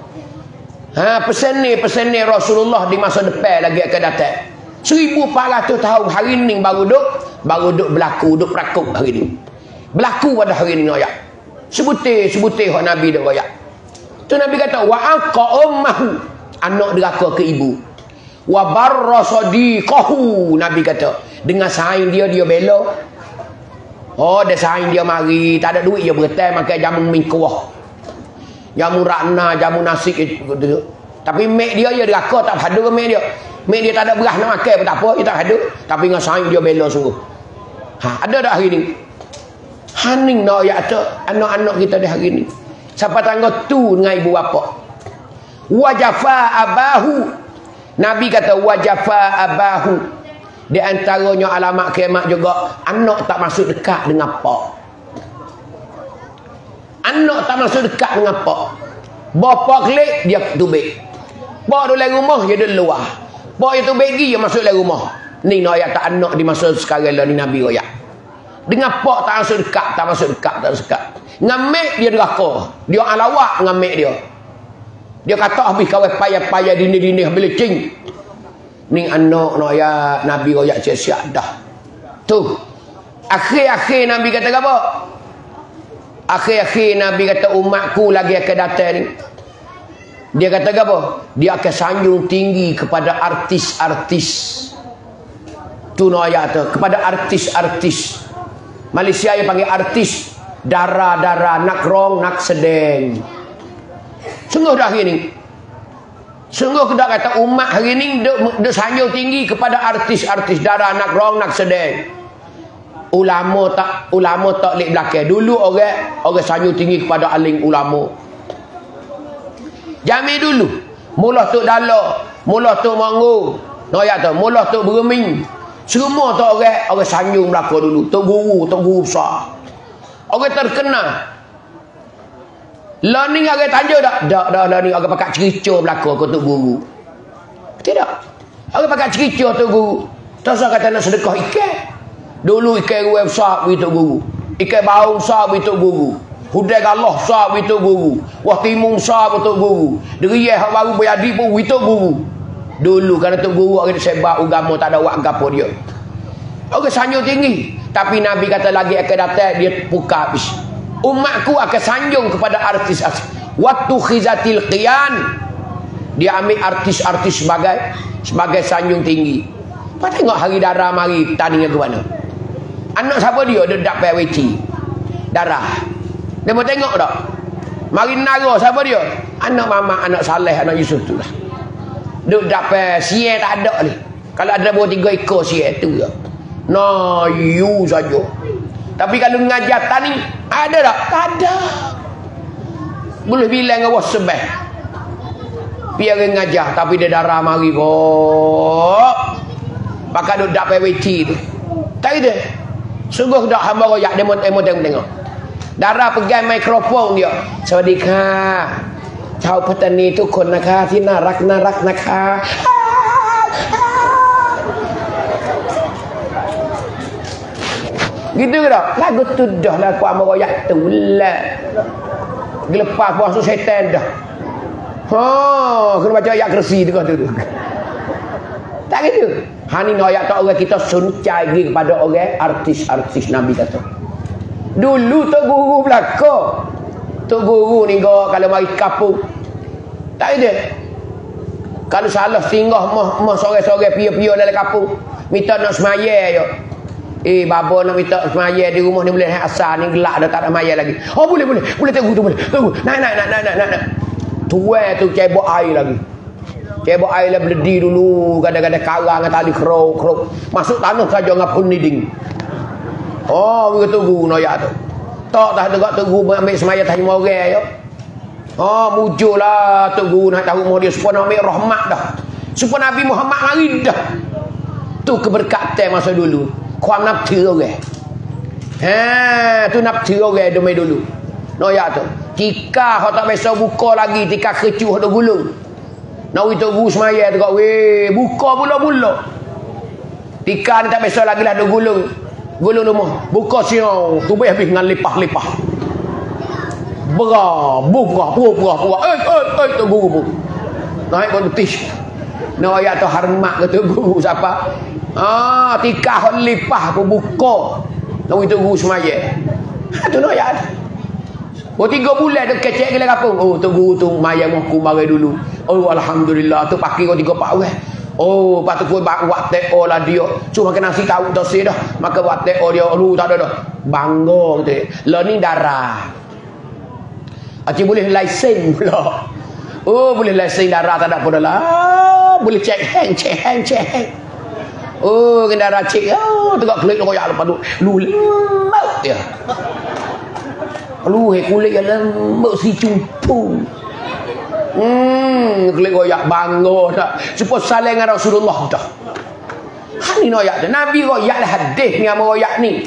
S1: Ha pesan ni pesan ni Rasulullah di masa depan lagi akan datang. seribu empat ratus tahun hari ni baru duk baru duk berlaku, duk prakuk hari ni. Berlaku pada hari ni ayat. Sebutir sebutir hak Nabi dak ayat. Tu Nabi kata wa aqa ummahu, anak deraka ke ibu. Wa barra sadiqahu, Nabi kata dengan saing dia dia bela. Oh, dia saing dia mari, tak ada duit dia bertai makan jamu mingkuah. Jamu rakna, jamu nasi gitu. Tapi mek dia ya deraka tak padu ke mek dia. Mek dia tak ada beras nak makan pun tak apa, dia tak ada. Tapi dengan saing dia bela sungguh. Ha, ada dah hari ni. Haning nak ya tu anak-anak kita dah hari ni. Siapa tangga tu dengan ibu bapa. Wajafa abahu. Nabi kata wajafa abahu. Di antaranya alamat kiamat juga anak tak masuk dekat dengan pak. Anak tak masuk dekat dengan pak. Bapa kelik dia tubik. Pak duduk dalam rumah dia duduk luar. Pak dia tubik pergi dia masuk dalam rumah. Ni nak ayat tak anak di masa sekarang lah ni Nabi royak. Dengan pak tak masuk dekat, tak masuk dekat, tak masuk dekat. Dengan mek dia deraka. Dia alawak dengan mek dia. Dia kata habis kawai payah-payah dini-dini habis lecing. Ni anak nak ya Nabi royak siap-siap dah. Tu. Akhir-akhir Nabi kata apa? Akhir-akhir Nabi kata umatku lagi akan datang ni. Dia kata apa? Dia akan sanjung tinggi kepada artis-artis. Tu nak ayat tu. Kepada artis-artis. Malaysia yang panggil artis. Dara-dara nak rong, nak sedeng. Sungguh dah hari ni. Sungguh kita kata umat hari ni duk sanjung tinggi kepada artis-artis darah nak rong nak sedeng. Ulama tak ulama tak lek belakang. Dulu orang orang sanjung tinggi kepada alim ulama. Jamil dulu. Mula tok dala, mula tok manggu. Noyak tu, mula tok bereming. Semua tu orang orang sanjung belaka dulu. Tok guru, tok guru besar. Orang terkenal. Lah ni orang tanya tak? Tak, dah lah ni orang pakai cerita belakang ke Tok Guru. Tidak. Orang pakai cerita Tok Guru. Tak usah kata nak sedekah ikan. Dulu ikan ruang besar bagi Tok Guru. Ikan baung besar bagi Tok Guru. Hudai galah besar bagi Tok Guru. Wah timung besar bagi Tok Guru. Deriyah yang baru berjadi pun bagi Tok Guru. Dulu kerana Tok Guru orang sebab agama tak ada wak gapo dia. Orang sanjung tinggi. Tapi Nabi kata lagi akan datang dia buka habis. Umatku akan sanjung kepada artis-artis. Waktu khizatil qiyan. Dia ambil artis-artis sebagai sebagai sanjung tinggi. Apa tengok hari darah mari tandingnya ke mana? Anak siapa dia? Dia dapat W T. Darah. Dia mau tengok tak? Mari nara siapa dia? Anak mama, anak Saleh, anak Yusuf tu lah. Dia dapat siang tak ada ni. Kalau ada dua tiga ekor siang tu je. Nah, you saja. Tapi kalau ngajatan ni ada tak? Tak ada. Boleh bilang awak sebeh. Biar dia ngajah tapi dia darah mari kok. Pakai duk dak W T tu. Tak ada. Sungguh dak hamba royak demo demo tengok. Darah pegang mikrofon dia. Sawadika. Chào petani ทุกคนนะคะที่น่ารักน่ารักนะคะ Gitu ke tak? Lagu tu dah lah aku amal royak tu lah. Lepas puasa setan dah. Ha, kena baca ayat Kursi tu tu. Tak gitu. Ha ni ayat tak orang kita suncai pergi kepada orang artis-artis Nabi kata. Dulu tok guru belaka. Tok guru ni go kalau mari kapung. Tak ada. Kalau salah singgah mah mah sore-sore pia-pia dalam kampung, minta nak semaya yo. Eh babo nak minta semaya di rumah ni boleh asal ni gelak dah tak ada semaya lagi. Oh boleh boleh. Boleh tunggu tu boleh. Tunggu. Nak nak nak nak nak nak. Tuai tu cebok air lagi. Cebok air lah beledi dulu, kadang-kadang karang tali kerok-kerok. Masuk tanah saja ngapun niding. Oh, begitu tunggu noyak tu. Tak dah tegak tunggu ambil semaya tanya orang yo. Oh, muncul-lah Tok Guru nak tahu mau dia supaya nak ambil rahmat dah. Supaya Nabi Muhammad mari dah. Tu keberkatan masa dulu. Kuam nafsu orang. Ha, tu nafsu orang demi dulu. Noyak tu. Tika kau tak biasa buka lagi, tika kecuh dah gulung. Nak we Tok Guru semaya tu kau weh, buka mula-mula. Tika ni tak biasa lagi lah dah gulung. Gulung rumah. Buka siang, tu baik habis dengan lipah-lipah. Berah, buka, buka, buka. Eh, eh, eh, tu guru pun. Naik pun betis. Nah, ayat tu hormat ke tu guru siapa? Ah, tikah lipah pun buka. Nah, itu guru semaya. Ha, tu nak ayat. Oh, tiga bulan tu kecek ke kapung. Oh, tu guru tu maya aku mari dulu. Oh, alhamdulillah tu pakai kau tiga pak weh. Oh, patut kau buat T O lah dia. Cuma kena nasi tahu tu sih dah. Maka buat T O dia. Lu tak ada dah. Bangga tu. Learning darah. Acik boleh lesen pula. Oh, boleh lesen darah tak ada apa dah lah. Boleh cek hang, cek hang, cek hang. Oh, kena darah cek. Oh, tegak kulit koyak lepas tu. Lu lembut dia. Lu he kulit yang lembut si cumpu. Hmm, kulit koyak bangga tak. Supaya saling dengan Rasulullah dah. Ha ni noyak dah. Nabi royak lah hadis ni sama royak ni.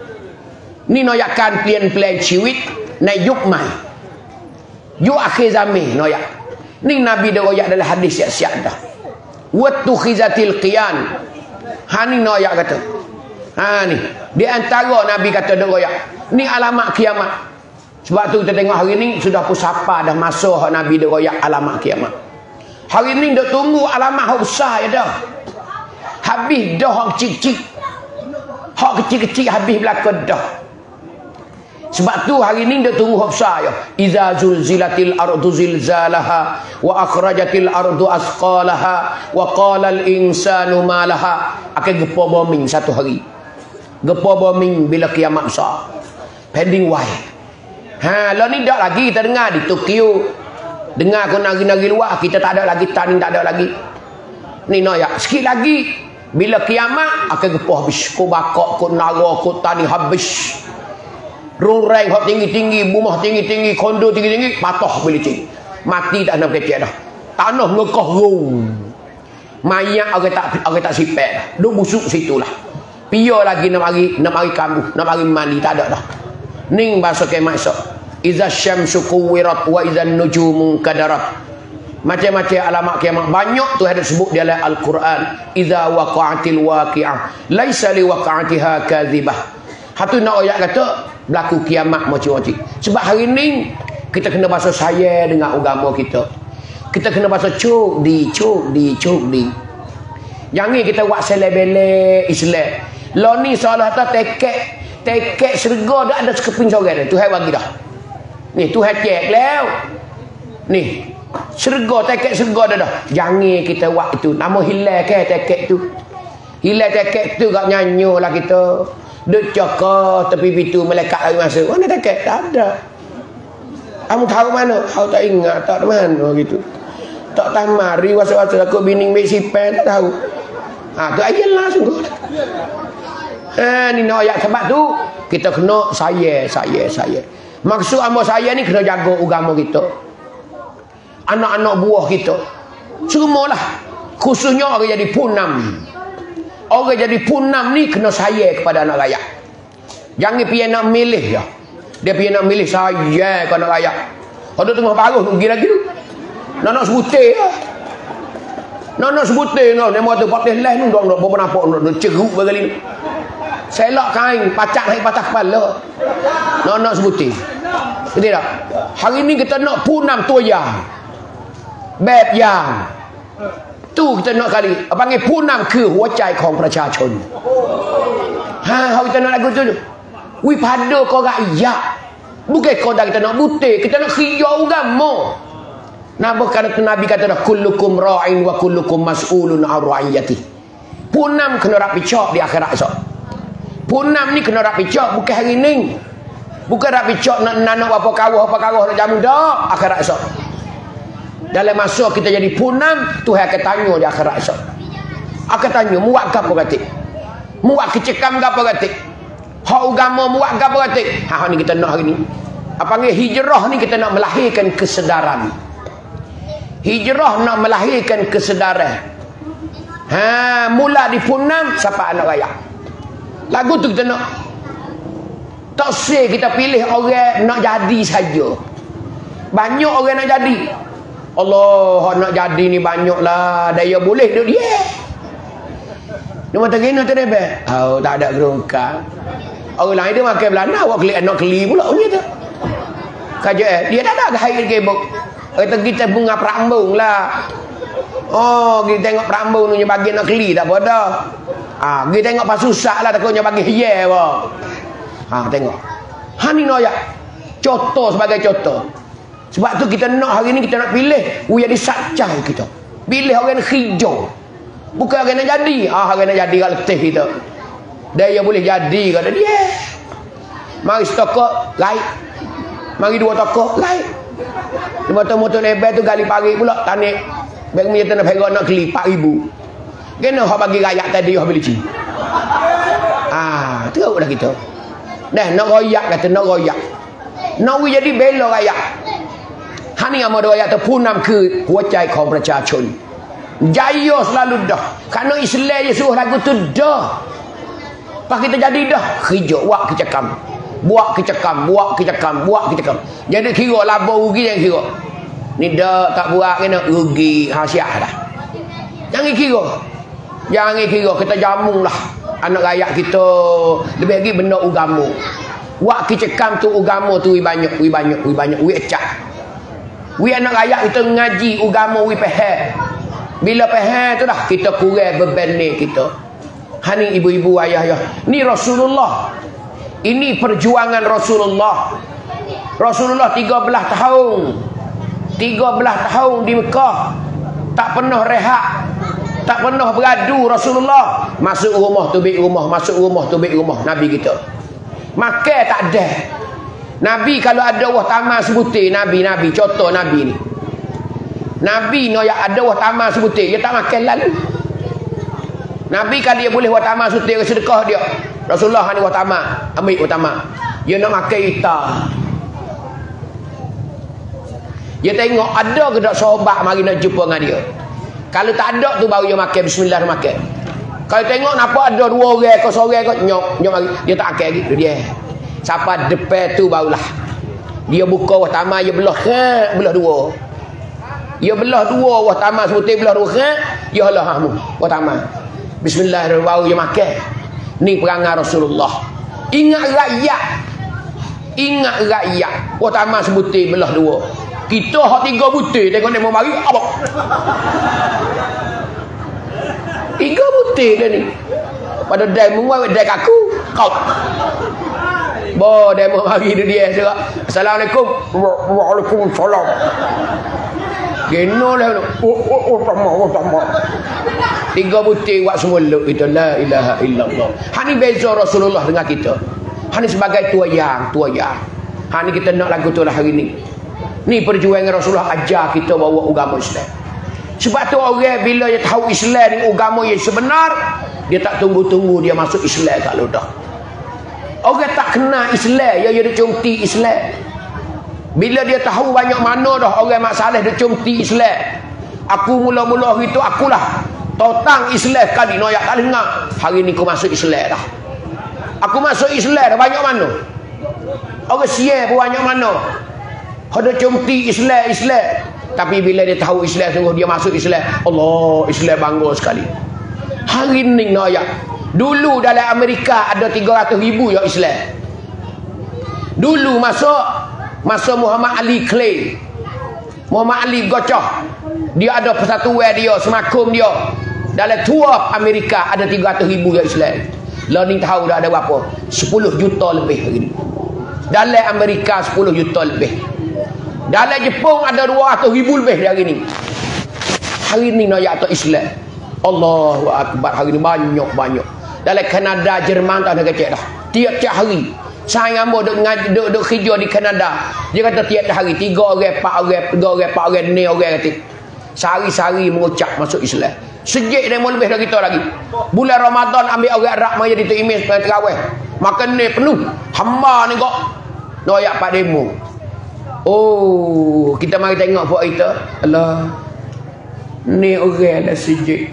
S1: Ni noyakan plan-plan ciwit naik yuk mai. Yu akhir zaman noyak. Ni Nabi dah royak dalam hadis siap-siap dah. Wa tukhizatil qiyan. Ha ni noyak kata. Ha ni. Di antara Nabi kata dah royak. Ni alamat kiamat. Sebab tu kita tengok hari ni sudah pusapa dah masa Nabi dah royak alamat kiamat. Hari ni dah tunggu alamat hak besar ya dah. Habis dah hak kecil-kecil. Hak kecil-kecil habis belaka dah. Sebab tu hari ni dia tunggu hak besar ya. Iza zulzilatil ardu zilzalaha wa akhrajatil ardu asqalaha wa qala al insanu ma laha. Akan gepa bombing satu hari. Gepa bombing bila kiamat besar. Pending why. Ha, lo ni dak lagi kita dengar di Tokyo. Dengar kau nari-nari luar, kita tak ada lagi tani, tak ada lagi. Ni noyak sikit lagi bila kiamat akan gepa habis. Kau bakak, kau nara, kau tani habis. Rureng hak tinggi-tinggi, rumah tinggi-tinggi, kondo tinggi-tinggi, patah bilicin. Mati tak nak kecek dah. Tanah ngekah rung. Mayat orang tak orang tak sipek dah. Duk busuk situlah. Pia lagi nak mari nak mari kamu, nak mari mandi tak ada dah. Ning bahasa kiamat esok. Iza syamsu kuwirat wa iza nujumu kadarat. Macam-macam alamat kiamat banyak tu ada sebut dalam Al-Quran. Iza waqa'atil waqi'ah laisa li waqa'atiha kadhibah. Hatu nak ayat kata berlaku kiamat macam-macam. Sebab hari ni kita kena bahasa saya dengan agama kita. Kita kena bahasa cuk di cuk di cuk di. Jangan kita buat selebele Islam. Lo ni seolah tak tekek tekek serga dah ada sekeping sorang dah. Tuhan bagi dah. Ni Tuhan cek leo. Ni serga tekek serga dah dah. Jangan kita buat itu. Nama hilal ke tekek tu. Hilal tekek tu gak nyanyolah kita. Duk cakap tepi pintu malaikat hari masa. Mana tekek? Tak ada. Kamu tahu mana? Kau tak ingat tak mana gitu. Tak tahu mari wasa-wasa aku bining mek sipen tak tahu. Ha tu ajalah sungguh. Eh ni nak ayat sebab tu kita kena saya saya saya. Maksud amba saya ni kena jaga agama kita. Anak-anak buah kita. Semualah. Khususnya orang jadi punam. Orang jadi punam ni kena saya kepada anak rakyat. Jangan pergi nak milih dah. Dia pergi nak milih saya ke anak rakyat. Kalau tengah baru pergi lagi tu. Nak nak sebutir lah. Nak nak sebutir lah. Dia kata patih lah ni. Dia berapa nampak. Dia ceruk berkali ni. selak kain, pacak naik patah kepala. Nak nak sebuti. Betul tak? Hari ni kita nak punam toya. Beb yang. Tu kita nak kali. Panggil punam ke หัวใจของประชาชน Ha, hari kita nak lagu tu. Wi pada kau rakyat. Bukan kau dah kita nak butik, kita nak khiyau agama. Nah, bukan Nabi kata dah kullukum ra'in wa kullukum mas'ulun 'an ra'iyati. Punam kena rak picak di akhirat esok. Punam ni kena rak picak bukan hari ni. Bukan rak picak nak nanak apa kawah apa kawah nak jamu dak akhirat esok. Dalam masa kita jadi punam, Tuhan akan tanya di akhirat esok. Akan tanya, muak ke apa kata? Muak kecekam ke apa kata? Hak agama muak ke apa kata? Ha ni kita nak hari ni. Apa panggil hijrah ni kita nak melahirkan kesedaran. Hijrah nak melahirkan kesedaran. Ha, mula di punam siapa anak raya. Lagu tu kita nak. Tak sih kita pilih orang nak jadi saja. Banyak orang nak jadi. Allah nak jadi ni banyaklah. Daya boleh duk dia. Dia mata kena tu dia. Oh, tak ada gerungkang. Orang lain dia makan belanda, awak keli anak keli pula gitu. Kaja eh, dia tak ada gaya gebok. Kita kita bunga perambung lah. Oh, kita tengok perambung ni bagi nak keli tak apa dah. Ah, kita tengok pas susah lah takutnya bagi ye apa. Ha, tengok. Ha ni noyak. Contoh sebagai contoh. Sebab tu kita nak hari ni kita nak pilih we jadi sacai kita. Pilih orang hijau. Bukan orang nak jadi. Ah, orang nak jadi kat letih kita. Dia boleh jadi kata dia. Mari setokok lain. Mari dua tokok lain. Motor-motor lebar tu gali pagi pula tanik. Bang punya tanah perak nak keli empat ribu. Kena hak bagi rakyat tadi hak beli ci. Ah, teruk dah kita. Dah nak royak kata nak royak. Nak we jadi bela rakyat. Ha ni amal rakyat tu punam ke หัวใจของประชาชน. Jaya selalu dah. Kerana Islam je suruh lagu tu dah. Pas kita jadi dah hijau buat kecekam. Buat kecekam, buat kecekam, buat kecekam. Jadi kira laba rugi yang kira. Ni dah tak buat kena rugi hasiah dah. Jangan kira. Jangan kira kita jamu lah anak rakyat kita lebih lagi benda agama. Buat kecekam tu agama tu wi banyak, wi banyak, wi banyak, wi acak. Wi anak rakyat kita ngaji agama wi faham. Bila faham tu dah kita kurang beban ni kita. Hani ibu-ibu ayah-ayah. Ni Rasulullah. Ini perjuangan Rasulullah. Rasulullah tiga belas tahun. tiga belas tahun di Mekah. Tak pernah rehat. Tak pernah beradu Rasulullah. Masuk rumah tubik rumah. Masuk rumah tubik rumah. Nabi kita. Makan tak ada. Nabi kalau ada wah taman sebutir. Nabi-Nabi. Contoh Nabi ni. Nabi no yang ada wah taman sebutir. Dia tak makan lalu. Nabi kan dia boleh buat tamak sutir sedekah dia. Rasulullah ni buat tamak, ambil buat tamak. Dia nak makan ita. Dia tengok ada ke tak sahabat mari nak jumpa dengan dia. Kalau tak ada tu baru dia makan bismillah dia makan. Kalau tengok nampak ada dua orang ke seorang ke nyok nyok mari dia tak makan gitu dia. Siapa depan tu barulah. Dia buka buat tamak dia belah ha, belah dua. Dia belah dua buat tamak sutir belah dua ha, dia halah hamu buat tamak. Bismillahirrahmanirrahim baru dia makan. Ni perangai Rasulullah. Ingat rakyat. Ingat rakyat. Wah tamat sebutir belah dua. Kita hak tiga butir tengok dia mau mari abang. Tiga butir dia ni. Pada dia menguat dia kaku. Kau. Bo dia mau mari dia dia cakap. Assalamualaikum. Waalaikumsalam. Geno lah. Oh oh oh sama oh sama. Tiga butir buat semula kita la ilaha illallah. Ha ni beza Rasulullah dengan kita. Ha ni sebagai tuayang, tuayang. Ha ni kita nak lagu tu lah hari ni. Ni perjuangan Rasulullah ajar kita bawa agama Islam. Sebab tu orang bila dia tahu Islam ni agama yang sebenar, dia tak tunggu-tunggu dia masuk Islam kalau dah. Orang tak kenal Islam, dia dia cumti Islam. Bila dia tahu banyak mana dah orang masalah dia cumti Islam. Aku mula-mula itu akulah totang Islam kali noyak kali dengar. Hari ni aku masuk Islam dah. Aku masuk Islam dah banyak mana? Orang siap pun banyak mana? Ada cumti Islam Islam. Tapi bila dia tahu Islam sungguh dia masuk Islam. Allah Islam bangga sekali. Hari ni noyak. Dulu dalam Amerika ada tiga ratus ribu yang Islam. Dulu masuk masa Muhammad Ali Clay, Muhammad Ali Gocoh, dia ada persatuan dia, semakum dia. Dalam tua Amerika ada tiga ratus ribu yang Islam. Lah ni tahu dah ada berapa? sepuluh juta lebih hari ni. Dalam Amerika sepuluh juta lebih. Dalam Jepun ada dua ratus ribu lebih hari ni. Hari ni nak atau Islam. Allahu Akbar, hari ni banyak-banyak. Dalam Kanada, Jerman tak ada kecek dah. Tiap-tiap hari. Saya ambo duk duk duk kerja di Kanada. Dia kata tiap hari tiga orang, empat orang, tiga orang, empat orang, ni orang kata. Sehari-sehari mengucap masuk Islam. Sejak demo lebih dari kita lagi. Bulan Ramadan ambil orang Arab mai jadi tu imej pada terawih. Makan ni penuh. Hamba ni kok. Noyak pak demo. Oh, kita mari tengok buat kita. Allah. Ni orang dah sejak.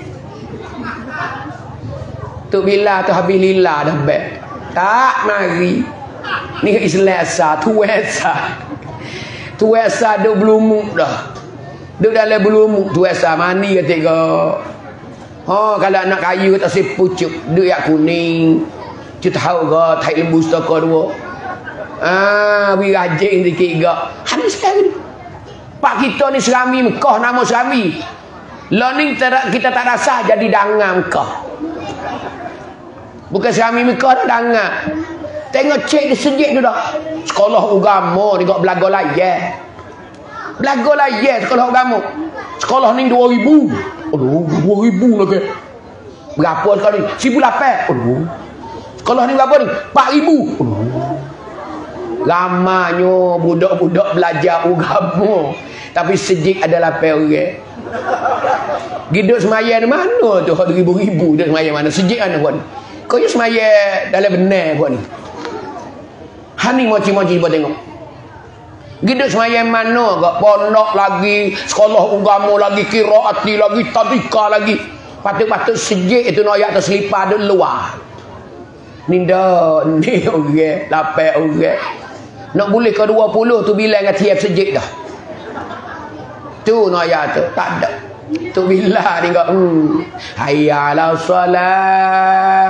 S1: Tu bila tu habis lila dah baik. Tak mari. Ni Islam sah, tu esa. Tu esa duk belumuk dah. Duk dalam belumuk tu esa mani ketika. Oh, kalau anak kayu tak si pucuk, duk yak kuning. Cu tahu ke tai lembu stoko dua. Ah, wi rajin sikit gak. Habis sekali. Pak kita ni Serami Mekah, nama Serami. Lah ni kita tak rasa jadi dangang Mekah. Bukan Serami Mekah dah dangang. Tengok cek di sejik tu dah. Sekolah agama ni kok belaga layak. Belaga layak sekolah agama. Sekolah ni dua ribu. Aduh, dua ribu lagi. Berapa sekolah ni? seribu lapan. Aduh. Sekolah ni berapa ni? empat ribu. Aduh. Ramanya budak-budak belajar agama. Tapi sejik ada lapan orang. Giduk semaya ni mana tu? Ribu-ribu duduk semaya mana? Sejik mana buat ni? Kau je semaya dalam benar buat ni. Hani moci-moci buat tengok. Giduk semaya mana kak? Pondok lagi, sekolah agama lagi, kiraati lagi, tadika lagi. Patut-patut sejik itu noyak terselipar di luar. Ni dah, ni orang, lapan orang. Nak boleh ke dua puluh tu bilang dengan tiap sejik dah. Tu noyak tu, tak ada. Tu bila ni kak, hmm. Hayya ala salat.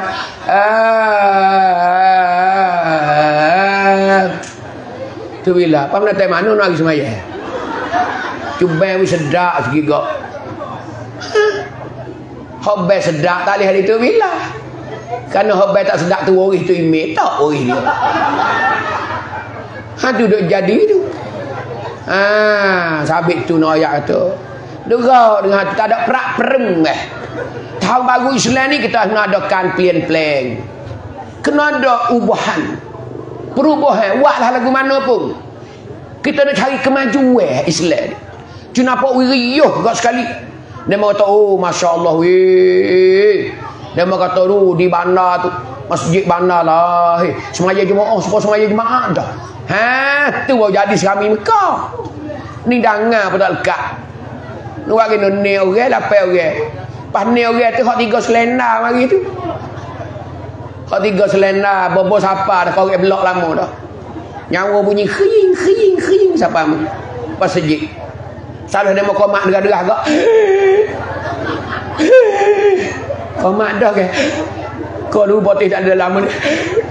S1: Ah. Tu bila, apa nak tanya mana nak pergi semaya? Cuba yang sedap sikit kak. Hobai sedap tak boleh hari tu bila. Kerana hobai tak sedap tu orang tu imej tak orang dia. Ha tu duk jadi tu. Ah, sabit tu noyak tu. Degak dengan tak ada perak pereng eh. Tahun baru Islam ni kita kena adakan plan-plan. Kena ada ubahan. Perubahan. Buatlah lagu mana pun. Kita nak cari kemajuan Islam ni. Cuma nampak wiriyuh gak sekali. Dia kata, oh Masya Allah weh. Dia kata, oh di bandar tu. Masjid bandar lah. Hey, semaya jemaah. Supaya semaya jemaah dah. Ha, tu baru jadi Serami Mekah. Ni dangar pun tak lekat. Dua kena ni orang, lapan orang. Pas ni orang tu, hak tiga selendar mari tu. Hak tiga selendar, bobo siapa dah korek blok lama dah. Nyawa bunyi khing, khing, khing. Siapa mu? Pas sejik. Salah dia mau komak derah-derah kak. Komak dah ke? Kau dulu potih tak ada lama ni.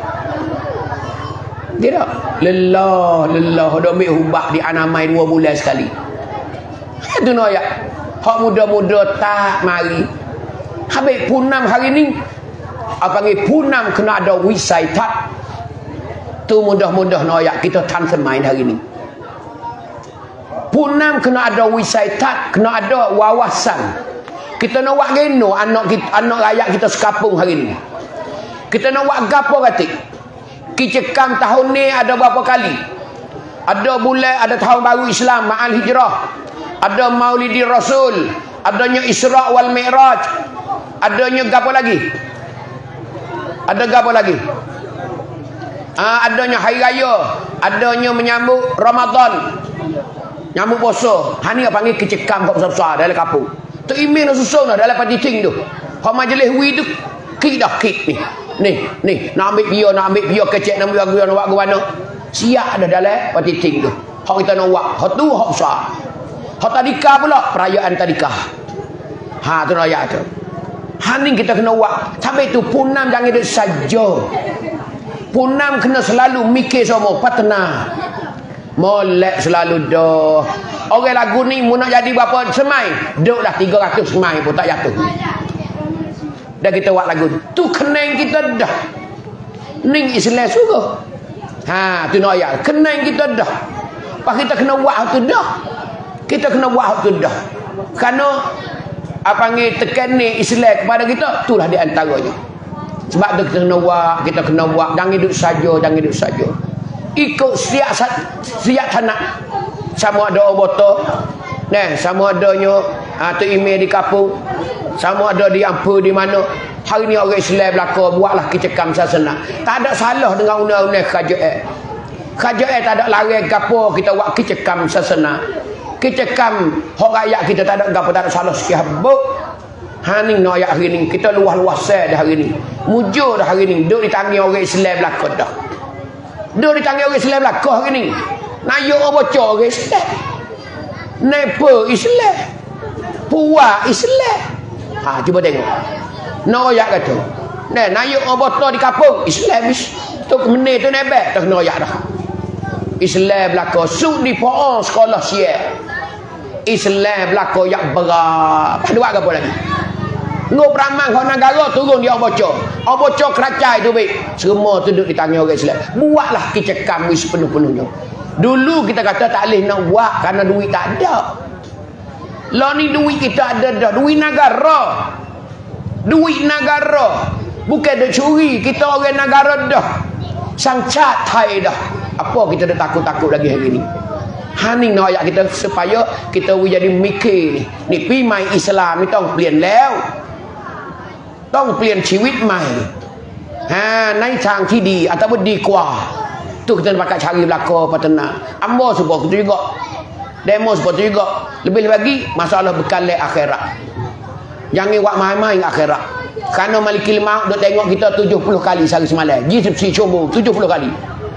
S1: Dia tak? Lelah, lelah. Dia ambil hubak di Anamai dua bulan sekali. Itu noyak. Hak muda-muda tak mari. Habis punam hari ni. Apa panggil punam kena ada wisaitat. Tu mudah-mudah noyak kita tan semain hari ni. Punam kena ada wisaitat, kena ada wawasan. Kita nak buat geno anak kita, anak rakyat kita sekapung hari ni. Kita nak buat gapo kata? Kicekam tahun ni ada berapa kali? Ada bulan, ada tahun baru Islam, Ma'al Hijrah. Ada Maulidi Rasul, adanya Isra wal Mi'raj, adanya gapo lagi? Ada gapo lagi? Ah, adanya hari raya, adanya menyambut Ramadan, nyambut puasa. Ha ni panggil kecekam kau besar-besar dalam kampung. Tu email dah susun dah dalam partiting tu. Hak majlis wi tu kik dah kik ni. Ni, ni, nak ambil dia, nak ambil dia kecek, nak ambil dia, nak buat ke mana? Siap dah dalam partiting tu. Hak kita nak buat, hak tu hak besar. Hak tadika pula perayaan tadika. Ha tu raya tu. Haning kita kena buat. Sampai tu punam jangan duduk saja. Punam kena selalu mikir semua patna. Molek selalu dah. Orang lagu ni mu nak jadi berapa semai? Duk dah tiga ratus semai pun tak jatuh. Dah kita buat lagu. Tu kenang kita dah. Ning Islam suruh. Ha, tu nak ayat. Kenang kita dah. Pas kita kena buat tu dah. Kita kena buat tu dah. Kerana apa panggil tekan ni Islam kepada kita, itulah di antaranya. Sebab tu kita kena buat, kita kena buat, jangan duduk saja, jangan duduk saja. Ikut siap siap tanak. Sama ada oboto, nah, sama adanya atau ha, email di kapung, sama ada di apa di mana. Hari ni orang Islam belaka buatlah kecekam sasana. Tak ada salah dengan undang-undang kerajaan. Kerajaan tak ada larang gapo kita buat kecekam sasana. Kecekam hak rakyat kita tak ada gapo, tak ada salah sikit habuk. Ha ni no ayat hari ni kita luas-luas dah hari ni. Mujur dah hari ni duk ditangi orang Islam belaka dah. Duk ditangi orang Islam belaka hari ni. Nayuk orang bocor orang Islam. Nepa Islam. Puak Islam. Ha cuba tengok. No ayat kata. Nah, nayuk orang bocor di kampung Islam tu menit tu nebek tak kena ayat dah. Islam belaka suk di poon sekolah siap. Islam belaka yak berat. Dua ke apa lagi? Ngop ramang kau negara turun dia orang bocor. Orang bocor keracai tu baik. Semua tu duduk di tangan orang Islam. Buatlah kecekam wis penuh-penuhnya. Dulu kita kata tak boleh nak buat kerana duit tak ada. Lah ni duit kita ada dah. Duit negara. Duit negara. Bukan duk curi. Kita orang negara dah. Sang cat Thai dah. Apa kita dah takut-takut lagi hari ni? Haning nak ayat kita supaya kita jadi mikir ni. Ni pi mai Islam niต้องเปลี่ยนแล้ว ต้องเปลี่ยนชีวิตใหม่ ha ในทางที่ดี ataupun ดีกว่า tu kita pakai cari belaka patena. Ambo sebab itu juga. Demo sebab itu juga. Lebih lagi masalah bekal akhirat. Jangan buat main-main akhirat. Kerana Malikil Maut duk tengok kita tujuh puluh kali sehari semalam. Jisip si cumbu tujuh puluh kali.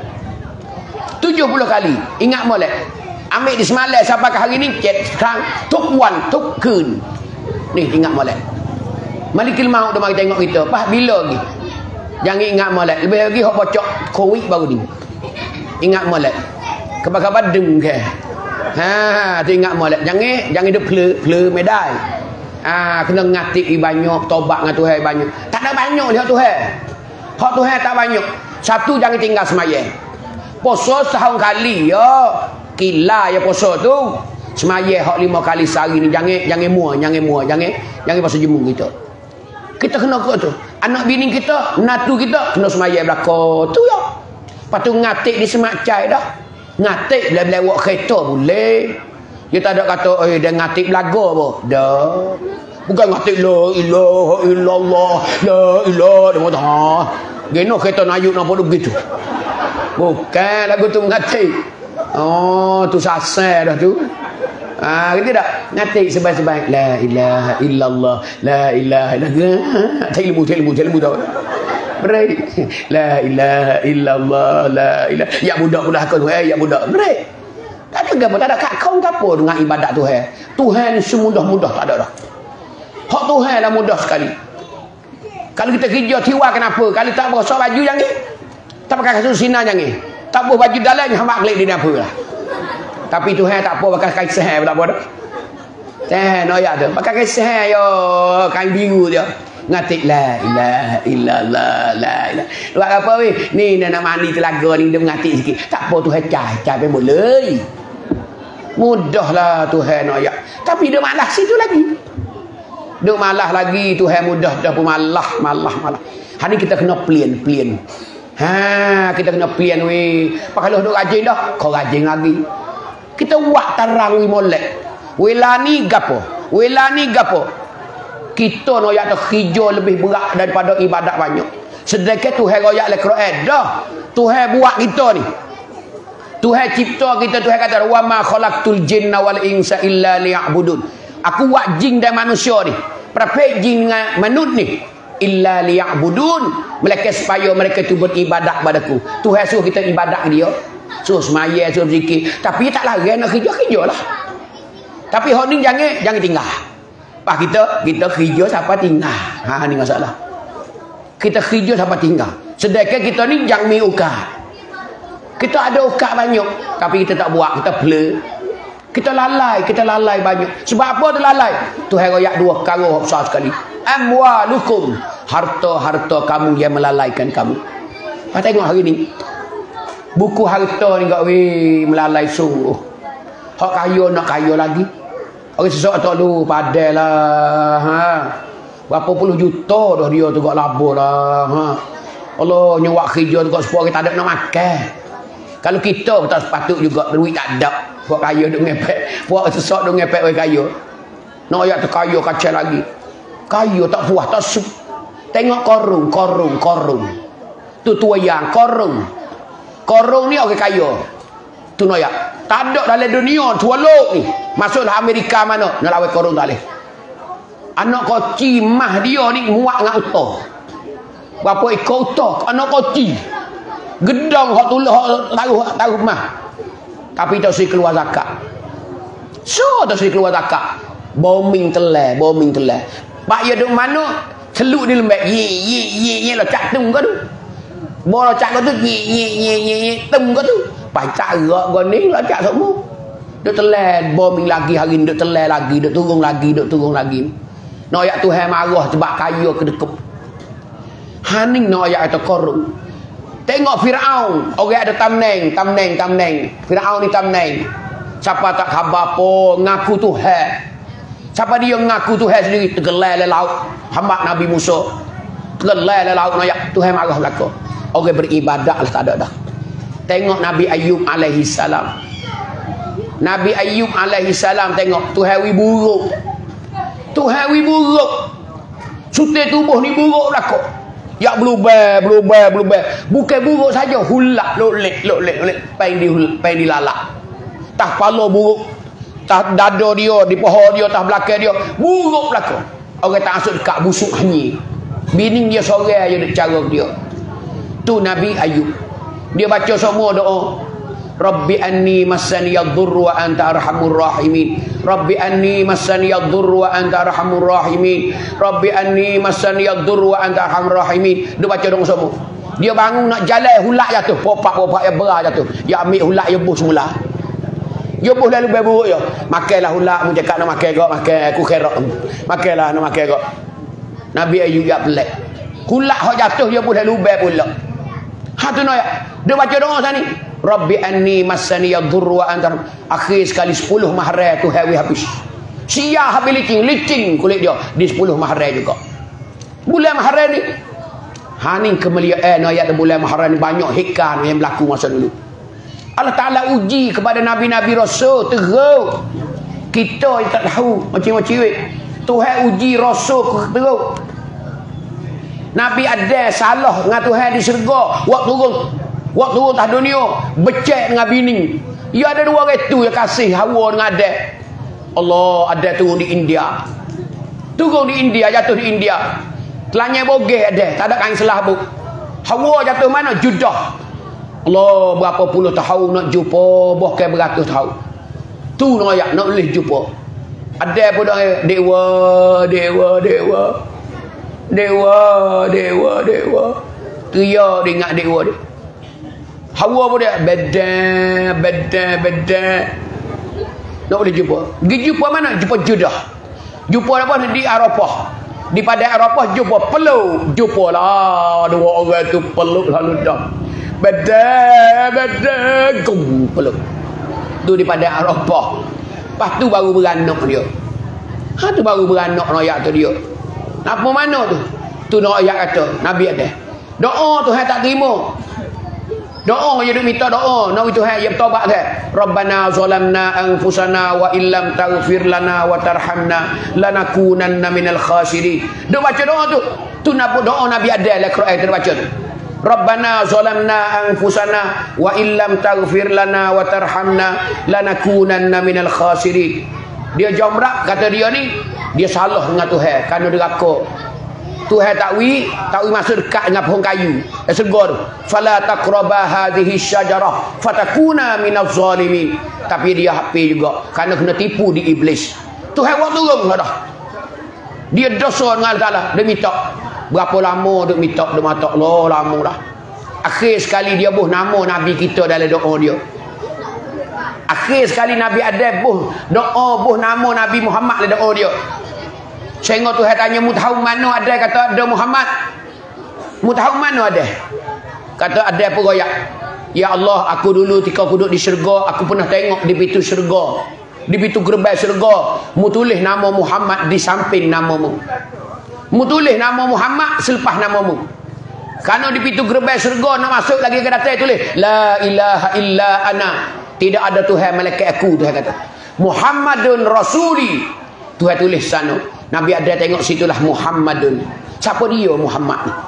S1: tujuh puluh kali. Ingat molek. Ambil di semalam sampai ke hari ni jet sekarang tuk wan tuk kun. Ni ingat molek. Malikil Maut dah mari tengok kita. Pas bila lagi? Jangan ingat molek. Lebih lagi hok bocok Covid baru ni. Ingat molek. Kabar-kabar dem ke. Ha, tu ingat molek. Jangan jangan duk pleu pleu medai. Ah, kena ngatik banyak, tobat dengan Tuhan banyak. Tak ada banyak lihat Tuhan. Hak Tuhan tak banyak. Satu jangan tinggal semayang. Puasa setahun kali ya. Kila ya puasa tu. Semayang hak lima kali sehari ni jangan jangan muak, jangan muak, jangan jangan pasal jemu kita. Kita kena kau tu. Anak bini kita, natu kita kena semayang belaka tu ya. Patu ngatik di semak cai dah. Ngatik belak-belak kereta boleh. Dia tak ada kata eh dia ngatik belaga apa. Dah. Bukan ngatik la ilaha illallah, la ilaha dia kata ha. Geno kereta nayuk nampak begitu. Bukan lagu tu ngatik. Oh, tu sasar dah tu. Ah, gitu tak? Ngatik sebaik-sebaik la ilaha illallah, la ilaha illallah. Tak ilmu, tak ilmu, tak ilmu tahu. Berai. La ilaha illallah, la ilaha. Ya budak pula kau tu eh, ya budak. Berai. Tak ada gapo, tak ada kat kau gapo dengan ibadat Tuhan. Tuhan ni semudah-mudah tak ada dah. Hak Tuhan lah mudah sekali. Kalau kita kerja tiwa kenapa? Kalau tak berasa baju jangan. Tak pakai kasut sinar jangan. Tak buh baju dalam hamba klik di apa lah. Tapi Tuhan tak apa pakai kain seher tak apa dah. Seher no ya tu. Pakai kain seher yo kain biru dia. Ngatik la ilaha illallah la ilaha. Buat apa weh? Ni nak mandi telaga ni dia ngatik sikit. Tak apa Tuhan cai, cai pe boleh. Mudahlah Tuhan ayat. Tapi dia malah situ lagi. Dia malah lagi Tuhan mudah dah pun malah malah malah. Hari kita kena plan plan. Ha, kita kena plan weh. Pak kalau duk rajin dah, kau rajin lagi. Kita buat tarang wi molek. Welani gapo? Welani gapo? Kita no yak hijau lebih berat daripada ibadat banyak. Sedekah Tuhan royak le Quran dah. Tuhan buat kita ni. Tuhan cipta kita, Tuhan kata wa ma khalaqtul jinna wal insa illa liya'budun. Aku buat jin dan manusia ni. Perapek jin dengan manusia ni illa liya'budun. Mereka supaya mereka tu beribadat padaku. Tuhan suruh kita ibadat dia. Suruh semaya, suruh zikir. Tapi tak larang nak kerja-kerja lah. Tapi hak ni jangan jangan tinggal. Pak kita, kita kerja siapa tinggal. Ha ni masalah. Kita kerja siapa tinggal. Sedangkan kita ni jang mi ukat. Kita ada ukat banyak, tapi kita tak buat, kita blur. Kita lalai, kita lalai banyak. Sebab apa tu lalai? Tuhan royak dua perkara besar sekali. Amwalukum, harta-harta kamu yang melalaikan kamu. Ha tengok hari ni. Buku harta ni kak weh melalai sungguh. Hak kaya nak kaya lagi. Orang sesuatu tak lu padai lah. Ha. Berapa puluh juta dah dia tu kak labur lah. Ha. Allah nyewak kerja tu kak sepuluh kita ada nak makan. Kalau kita tak sepatut juga duit tak ada. Buat kaya duk ngepek. Buat sesuatu duk ngepek orang kaya. Nak ayat tu kaya kacau lagi. Kaya tak puas tak sup. Tengok korung, korung, korung. Tu tua yang korung. Korung ni orang kaya. Tu nak ayat. Tak ada dalam dunia tualuk ni. Masuklah Amerika mana nak lawan korun tak boleh. Anak koci mah dia ni muak dengan utah. Berapa ekor utah anak koci. Gedang hak tulah hak taruh taruh mah. Tapi tak sui keluar zakat. So tak sui keluar zakat. Bombing telai, bombing telai. Pak ya duk mana? Celuk di lembek. Ye ye ye ye lah cak tum kau tu. Bola cak kau tu ye ye ye ye ye tum kau tu. Pacak gerak kau ni lacak semua. Duk telan bombing lagi hari ni, duk telan lagi, duk turun lagi, duk turun lagi. Nak ayat Tuhan marah sebab kaya kedekup. Haning nak ayat kata korun. Tengok Firaun, orang ada tamneng, tamneng, tamneng. Firaun ni tamneng. Siapa tak khabar apa ngaku Tuhan. Siapa dia ngaku Tuhan sendiri tergelai le laut. Hamba Nabi Musa. Tergelai le laut nak ayat Tuhan marah belaka. Orang beribadat lah tak ada dah. Tengok Nabi Ayub alaihi salam. Nabi Ayub alaihi salam tengok Tuhan wi buruk. Tuhan wi buruk. Sutai tubuh ni buruk belaka. Ya berubah, berubah, berubah. Bukan buruk saja, hulak, lolek, lolek, lolek. Pain di pain di lalak. Tah kepala buruk. Tah dada dia, di paha dia, tah belakang dia, buruk belaka. Orang tak masuk dekat busuk hanyi. Bini dia sorang aja dek cara dia. Tu Nabi Ayub. Dia baca semua doa. Rabbi anni massani yadhurru wa anta arhamur rahimin. Rabbi anni massani yadhurru wa anta arhamur rahimin. Rabbi anni massani yadhurru wa anta arhamur rahimin. Dia baca doa semua. Dia bangun nak jalan hulak jatuh. Popak-popak yang berat jatuh. Dia ambil hulak yebuh semula. Yebuh lalu berburuk ya. Makanlah hulak mu cakap nak makan gak makan aku kerak. Makanlah nak makan gak. Nabi Ayub ya pelik. Hulak hak jatuh yebuh lalu ber pula. Ha tu nak dia baca doa sana ni. Rabbi anni massani yadhurru wa anta. Akhir sekali sepuluh mahram tu hawi habis. Sia habis licin, licin kulit dia di sepuluh mahram juga. Bulan mahram ni. Ha ni kemuliaan ayat bulan mahram ni banyak hikam yang berlaku masa dulu. Allah Taala uji kepada nabi-nabi rasul teruk. Kita tak tahu macam-macam weh. Tuhan uji rasul teruk. Nabi ada salah dengan Tuhan di syurga. Waktu turun. Waktu turun atas dunia. Becek dengan bini. Ya ada dua orang tu yang kasih Hawa dengan ada. Allah ada turun di India. Turun di India. Jatuh di India. Telanya bogeh ada. Tak ada kain selah bu. Hawa jatuh mana? Judah. Allah berapa puluh tahun nak jumpa. Bahkan beratus tahun. Tu nak ayak. Nak boleh jumpa. Ada pun dah. Dewa. Dewa. Dewa. Dewa, dewa, dewa. Tu ya dia ingat dewa dia. Hawa pun dia bedan, bedan, bedan. Nak boleh jumpa. Pergi jumpa mana? Jumpa Judah. Jumpa apa? Di Arafah. Di pada Arafah jumpa peluk. Jumpa lah dua orang tu peluk lalu dah. Bedan, bedan, gum peluk. Tu di pada Arafah. Lepas tu baru beranak dia. Ha tu baru beranak royak tu dia. Apa mana tu? Tu nak ayat kata Nabi ada. Doa Tuhan tak terima. Doa je duk minta doa. Nabi Tuhan yang taubat dah. Rabbana zalamna anfusana wa illam taghfir lana wa tarhamna lanakunanna minal khasirin. Duk baca doa tu. Tu nak doa Nabi ada dalam Quran tu baca tu. Rabbana zalamna anfusana wa illam taghfir lana wa tarhamna lanakunanna minal khasirin. Dia jamrak kata dia ni dia salah dengan Tuhan kerana dia rakok. Tuhan tak wi, tak wi masuk dekat dengan pohon kayu. Eh segar. Fala taqraba hadhihi syajarah fatakuna minaz zalimin. Tapi dia hapi juga kerana kena tipu di iblis. Tuhan buat turun dah. Dia dosa dengan Allah Ta'ala. Dia minta. Berapa lama dia minta. Dia minta. Allah lama lah. Akhir sekali dia buh nama Nabi kita dalam doa dia. Akhir sekali Nabi ada buh doa buh nama Nabi Muhammad dalam doa dia. Sehingga Tuhan tanya, mu tahu mana ada? Kata ada Muhammad. Mu tahu mana ada? Kata ada apa royak? Ya Allah, aku dulu ketika aku duduk di syurga, aku pernah tengok di pintu syurga. Di pintu gerbang syurga, mu tulis nama Muhammad di samping namamu. Mu tulis nama Muhammad selepas namamu. Karena di pintu gerbang syurga nak masuk lagi ke datai tulis la ilaha illa ana. Tidak ada Tuhan malaikat aku, Tuhan kata. Muhammadun Rasuli. Tuhan tulis sana. Nabi ada tengok situlah Muhammadun. Siapa dia Muhammad ni?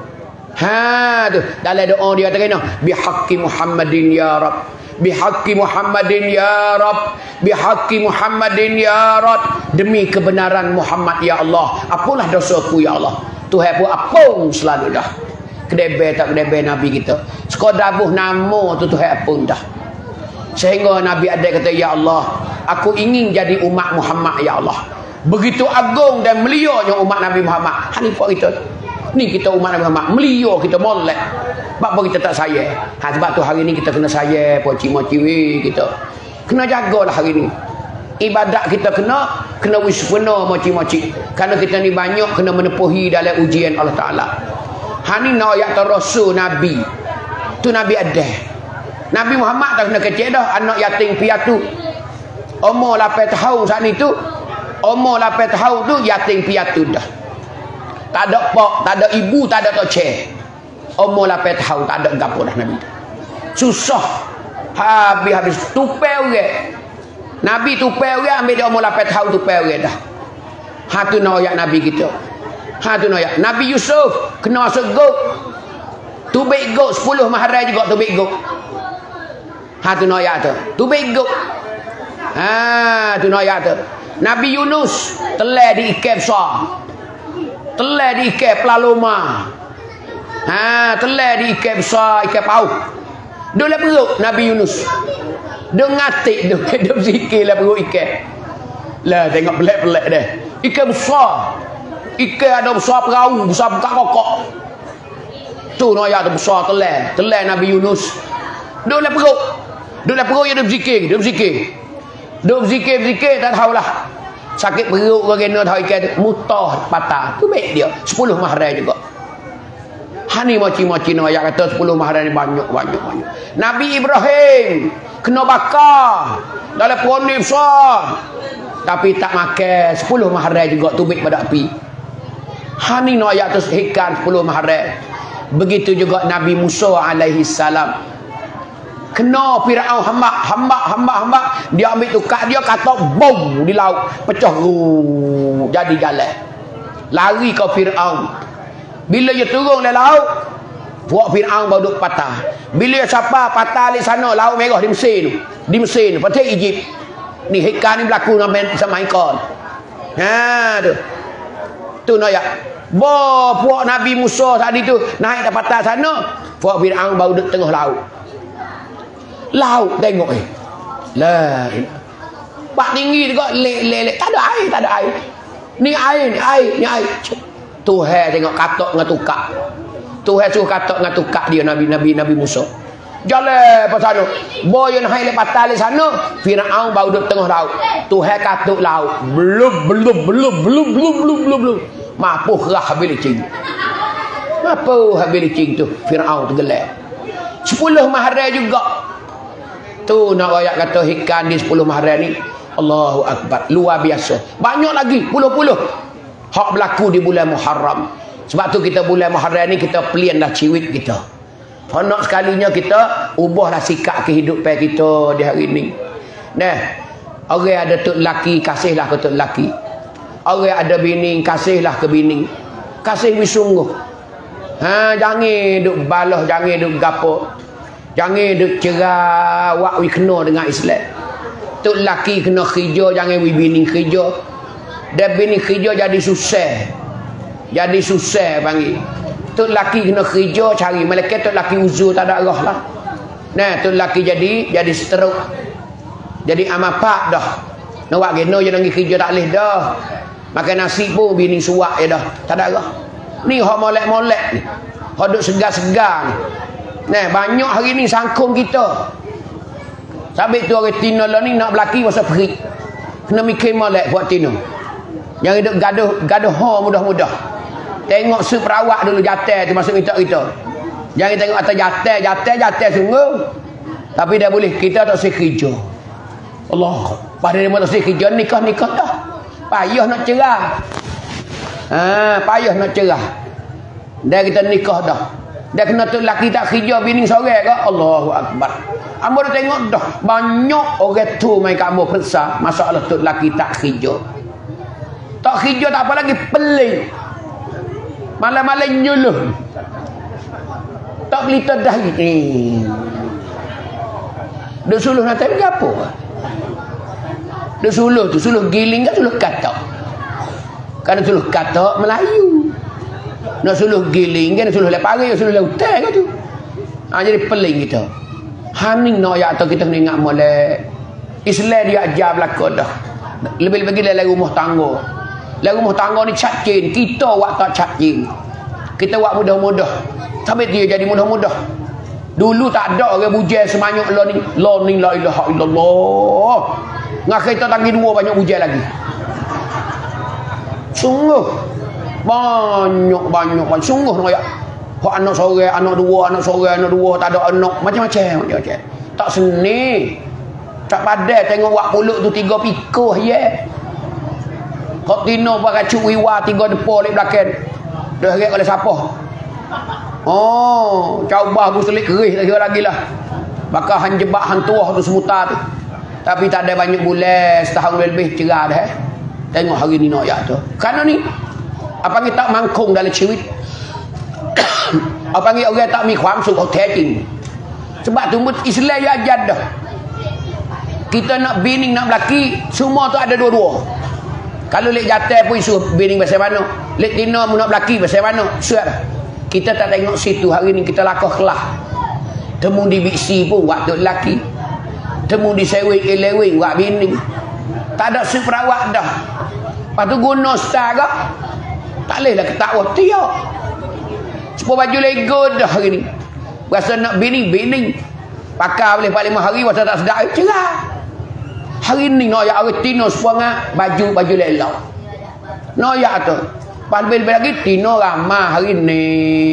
S1: Ha tu dalam doa dia kata bihaqqi Muhammadin ya Rab. Bihaqqi Muhammadin ya Rab. Bihaqqi Muhammadin ya Rab. Demi kebenaran Muhammad ya Allah. Apalah dosaku ya Allah. Tuhan pun apung selalu dah. Kedebe tak kedebe Nabi kita. Sekadar buh nama tu Tuhan apung dah. Sehingga Nabi ada kata ya Allah, aku ingin jadi umat Muhammad ya Allah. Begitu agung dan melianya umat Nabi Muhammad. Hanifah kita. Ni kita umat Nabi Muhammad. Melia kita molek. Sebab kita tak sayang. Ha, sebab tu hari ni kita kena sayang poci-moci kita. Kena jagalah hari ni. Ibadat kita kena kena wisfuna moci-moci. Kerana kita ni banyak kena menepuhi dalam ujian Allah Ta'ala. Ha ni nak ayat Rasul Nabi. Tu Nabi ada. Nabi Muhammad tak kena kecil dah. Anak yatim piatu. Umur lapan tahun saat ni tu. Umur lapan tahun tu yatim piatu dah. Tak ada pak, tak ada ibu, tak ada toceh. Umur lapan tahun tak ada gapo dah Nabi. Susah. Habis-habis tupai orang. Nabi tupai orang ambil dia umur lapan tahun tupai orang dah. Ha tu nak ayat Nabi kita. Ha tu nak ayat. Nabi Yusuf kena masuk gok. Tubik gok sepuluh mahrai juga tubik gok. Ha tu nak ayat tu. Tubik gok. Ha tu nak ayat tu. Nabi Yunus telah di ikan besar. Telah di ikan pelaloma. Ha, telah di ikan besar, ikan paus. Dia lah perut Nabi Yunus. Dia ngatik dia, dia berzikir lah perut ikan. Lah tengok pelik-pelik dah. Ikan besar. Ikan ada besar perahu, besar buka kokok. Tu nak ayat tu besar telah. Telah Nabi Yunus. Dia lah perut. Dia lah perut yang dia berzikir, dia berzikir. Dia berzikir-berzikir tak tahulah. Sakit perut ke kena tahu ikan tu. Mutah patah. Tu baik dia. Sepuluh mahrai juga. Hani moci-moci nak ayat kata sepuluh mahrai ni banyak-banyak-banyak. Nabi Ibrahim kena bakar dalam pohon ni besar. Tapi tak makan. Sepuluh mahrai juga tubik pada api. Hani nak ayat tu ikan sepuluh mahrai. Begitu juga Nabi Musa alaihi salam. Kena Firaun hamba hamba hamba hamba dia ambil tukar dia kata bom di laut pecah ru jadi jalan lari ke Firaun. Bila dia turun di laut buat Firaun baru duk patah. Bila dia siapa patah di sana laut merah di Mesir tu di Mesir tu patah Egypt ni hikah ni berlaku sama ikon. Ha tu tu nak ya bo puak Nabi Musa tadi tu naik dah patah sana puak Firaun baru duk tengah laut. Laut tengok eh. Lah. Pak tinggi juga lelek tak ada air, tak ada air. Ni air, ni air, ni air. Tuhan tengok katok dengan tukak. Tuhan suruh katok dengan tukak dia Nabi Nabi Nabi Musa. Jalan pas sana. Boy yang hai lepas tali sana, Firaun baru duduk tengah laut. Tuhan katok laut. Belum belum belum belum belum belum belum belum. Mampu kerah habis licin. Mampu habis licin tu Firaun tenggelam. Sepuluh mahrai juga. Tu nak ayat kata ikan di sepuluh mahrai ni. Allahu Akbar. Luar biasa. Banyak lagi. Puluh-puluh. Hak berlaku di bulan Muharram. Sebab tu kita bulan Muharram ni kita pelianlah ciwit kita. Honok sekalinya kita ubahlah sikap kehidupan kita di hari ni. Nah. Orang ada tok lelaki kasihlah ke tok lelaki. Orang ada bini kasihlah ke bini. Kasih wisungguh. Ha jangan duk balah, jangan duk gapo. Jangan duk cerah wak wi kena dengan Islam. Tok lelaki kena kerja, jangan wi bini kerja. Dan bini kerja jadi susah. Jadi susah panggil. Tok lelaki kena kerja cari malaikat tok lelaki uzur tak ada arah lah. Nah, tok lelaki jadi jadi stroke. Jadi amapak dah. Nak wak kena je nang kerja tak leh dah. Makan nasi pun bini suak je dah. Tak ada lah. Ni hak molek-molek ni. Hak duk segar-segar ni. Nah, banyak hari ni sangkung kita. Sabit tu orang Tino lah ni nak berlaki masa perik. Kena mikir molek buat Tino. Yang hidup gaduh gaduh ha mudah-mudah. Tengok seperawak dulu jatah tu masuk kita kita. Jangan tengok atas jatah, jatah, jatah sungguh. Tapi dah boleh kita tak usah kerja. Allah, pada dia tak usah kerja nikah-nikah dah. Payah nak cerah. Ha, payah nak cerah. Dah kita nikah dah. Dah kena tu lelaki tak kerja bini seorang ke? Allahu Akbar. Ambo dah tengok dah banyak orang tu mai kat ambo periksa masalah tu lelaki tak kerja. Tak kerja tak apa lagi pelik. Malam-malam nyuluh. Tak beli tedah ni. Dia suluh nak tahu apa? Dia suluh tu, suluh giling kan suluh katak. Kan suluh katak Melayu. Nak suluh giling kan suluh lepari, suluh lautan kan tu. Ha, jadi peling kita. Haning nak ya atau kita kena ingat molek. Islam dia ajar belaka dah. Lebih-lebih dalam rumah tangga. Dalam rumah tangga ni cacin, kita wak tak cacin. Kita wak mudah-mudah. Sampai dia jadi mudah-mudah. Dulu tak ada orang bujai semanyak lo ni. Lo ni la ilaha illallah. Ngah kita tangi dua banyak bujai lagi. Sungguh. Banyak-banyak. Sungguh nak ya. Hak anak seorang, anak dua, anak seorang, anak dua. Tak ada anak. Macam-macam. Macam-macam. Tak seni. Tak padat tengok wak pulut tu tiga pikuh ya. Kau tino pakai cuk wiwa tiga depa lek belakang. Dah gerak oleh siapa? Oh, coba aku selik kerih lagi lagi lah. Bakal han jebak han tuah tu semuta tu. Tapi tak ada banyak bulan, setahun lebih cerah dah. Eh. Tengok hari ni nak ayat tu. Kerana ni apa kita tak mangkung dalam cerit. Apa ni orang tak miความสุข แท้จริง Sebab tu Islam dia ajar dah. Kita nak bini nak lelaki semua tu ada dua-dua. Kalau lek jatah pun isu bini pasal mana? Lek tina nak lelaki pasal mana? Suat. Kita tak tengok situ hari ni kita lakah kelah. Temu di biksi pun waktu lelaki. Temu di sewing elewing wak bini. Tak ada seperawak dah. Lepas tu guna star ke? Tak boleh lah ketawa tiap. Sepuluh baju lego dah hari ni. Rasa nak bini, bini. Pakai boleh paling lima hari rasa tak sedap. Cerah. Hari ni nak ya orang tino sepuluh baju baju lelau. Nak ya tu. Lebih-lebih lagi tino ramah hari ni.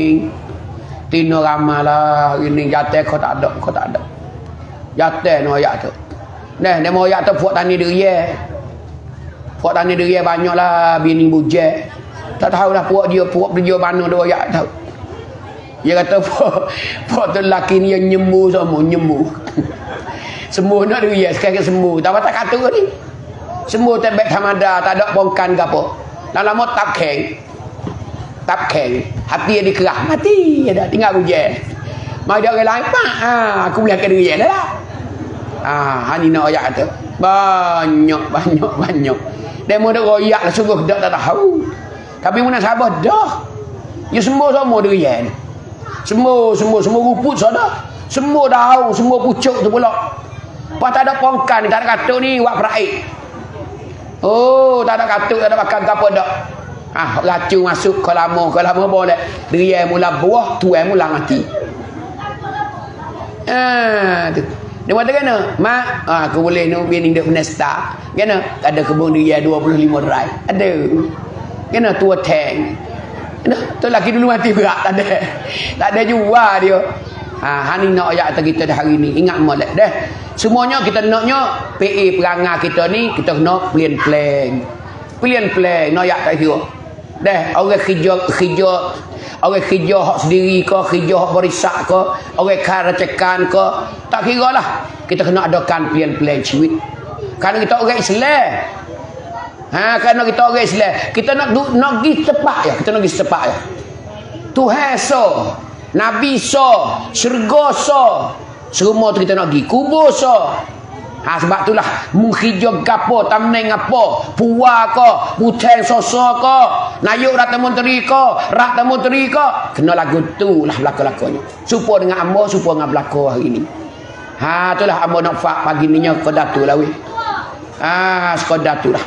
S1: Tino ramah lah hari ni. Jatah kau tak ada, kau tak ada. Jatah nak ya tu. Nah, dia mau ya tu buat tani dia. Buat tani dia banyak lah bini bujai. Tak tahulah puak dia, puak dia mana dia ya tahu. Dia kata puak, puak tu lelaki ni yang nyembuh semua, nyembuh. Sembuh nak dia, sekarang sembuh. Tak apa tak kata ni. Sembuh tebek hamada, tak ada bongkan ke apa. Lama-lama tap keng. Tap keng. Hati dia dikerah. Mati. Dia dah tinggal hujan. Mari dia orang lain. Pak. Ha, aku boleh akan dia dah lah. Ha, ni nak ayat kata. Banyak, banyak, banyak. Dia mula royak lah sungguh. Dia tak tahu. Tapi mana sabar dah. Ya semua semua dia ni. Semua, semua, semua ruput sudah. Semua daun, semua pucuk tu pula. Pas tak ada pongkan ni, tak ada katuk ni, wak peraik. Oh, tak ada katuk, tak ada makan apa dak. Ah, racu masuk ke lama, ke lama boleh. Dia mula buah, tuan mula mati. Ah, tu. Dia kata kena, mak, ah, aku boleh nak bini dia penesta. Kena, ada kebun dia dua puluh lima rai. Ada. Kena tua tank. Kena, tu laki dulu mati berat, tak ada. Tak ada jua dia. Ha, hani nak ayat kita dah hari ni. Ingat molek dah. Semuanya kita naknya P A perangai kita ni kita kena plan plan. Plan plan nak ayat tak kira. Dah orang kerja kerja orang kerja hak sendiri ke, kerja hak berisak ke, orang karacekan ke, tak kira lah. Kita kena adakan plan plan ciwit. Kerana kita orang Islam. Ha, kerana kita orang Islam, kita nak nak pergi tepat ya, kita nak pergi tepat ya. Tuhan so Nabi so, syurga so, semua tu kita nak pergi. Kubur so. Ha, sebab itulah menghijau gapo, tamneng apa, puwa ke, puteng soso ke, nayuk rata menteri ke, rata menteri ke, kena lagu tu lah belakang-belakangnya. Supaya dengan ambo, supaya dengan belakang hari ni. Ha, itulah ambo nak fak pagi ni nya kedah tu lah weh. Ha, sekodah tu lah.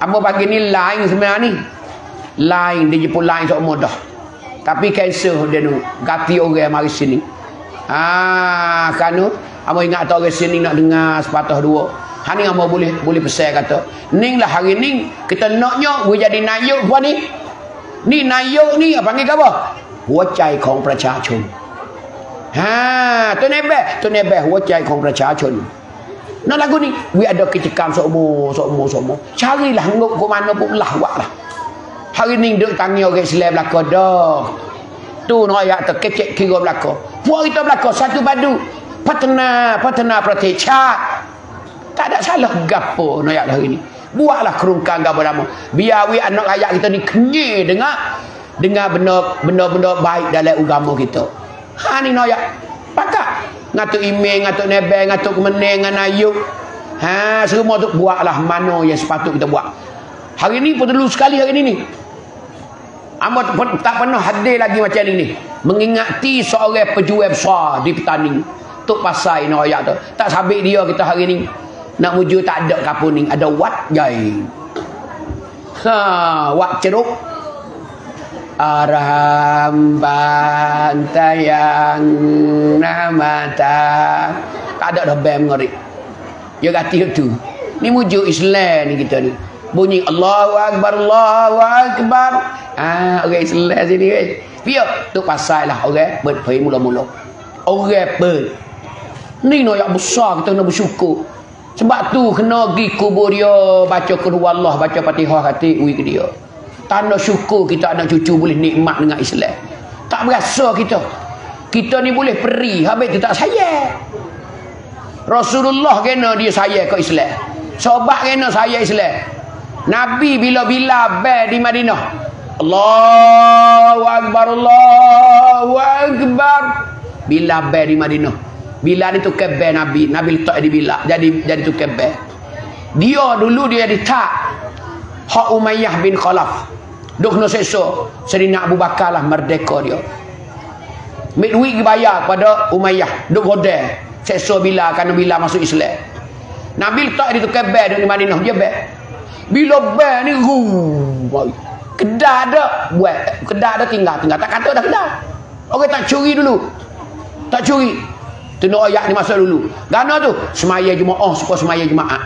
S1: Apa pagi ni lain sebenarnya ni. Lain dia jemput lain sok mudah. Tapi cancel dia tu. Ganti orang mari sini. Ah, kanu amo ingat tak orang sini nak dengar sepatah dua. Ha ni amo boleh boleh pesan kata. Ning lah hari ni kita naknya boleh jadi nayuk apa ni? Ni nayuk ni apa panggil apa? หัวใจของประชาชน Ha, tu nebeh, tu nebeh หัวใจของประชาชน Nak lagu ni, we ada kecekam sokmo, sokmo, sokmo. Carilah nguk ke mana pun lah buat lah. Hari ni duk tangi orang Islam belaka dah. Tu nak ayat terkecek kira belaka. Puak kita belaka satu padu. Patna, patna pratecha. Tak ada salah gapo nak ayat hari ni. Buatlah kerungkan gapo nama. Biar we anak ayat kita ni kenyir dengar dengar benda benda-benda baik dalam agama kita. Ha ni nak ayat. Pakak ngatuk email, ngatuk nebel, ngatuk kemeneng, nganayuk. Ha, semua tu buatlah mana yang sepatut kita buat. Hari ni pun perlu sekali hari ni ni. Amba tak pernah hadir lagi macam ni ni. Mengingati seorang pejuang besar di petani. Tok pasai nak ayat tu. Tak sabik dia kita hari ni. Nak muju tak ada kapun ni. Ada wat jai. Ha, wat ceruk. Arham bantayang namata. Tak ada dah bam ngorek. Dia kata tu. Ni mujuk Islam ni kita ni. Bunyi Allahu Akbar, Allahu Akbar. Ah, orang Islam sini kan. Biar tu pasal lah orang berperi mula-mula. Orang ber. Ni nak yang besar kita nak bersyukur. Sebab tu kena pergi kubur dia, baca kedua Allah, baca Fatihah hati ui ke dia. Tanda syukur kita anak cucu boleh nikmat dengan Islam. Tak berasa kita. Kita ni boleh peri, habis tu tak sayang. Rasulullah kena dia sayang ke Islam. Sahabat kena sayang Islam. Nabi bila-bila ber di Madinah. Allahu Akbar, Allahu Akbar. Bila ber di Madinah. Bila ni tukar ber Nabi. Nabi letak di bila. Jadi jadi tukar ber. Dia dulu dia ditak. Hak Umayyah bin Khalaf. Duk kena seksa. Sayyidina Abu Bakar lah merdeka dia. Ambil duit bayar pada Umayyah. Duk godel. Seksa bila kerana bila masuk Islam. Nabi letak di tukar ber di Madinah. Dia ber. Bila ber ni ruh. Kedah ada buat. Kedah ada tinggal. Tinggal tak kata dah kedah. Orang tak curi dulu. Tak curi. Tu nak ayat ni masuk dulu. Gana tu. Semaya jemaah supaya semaya jemaah.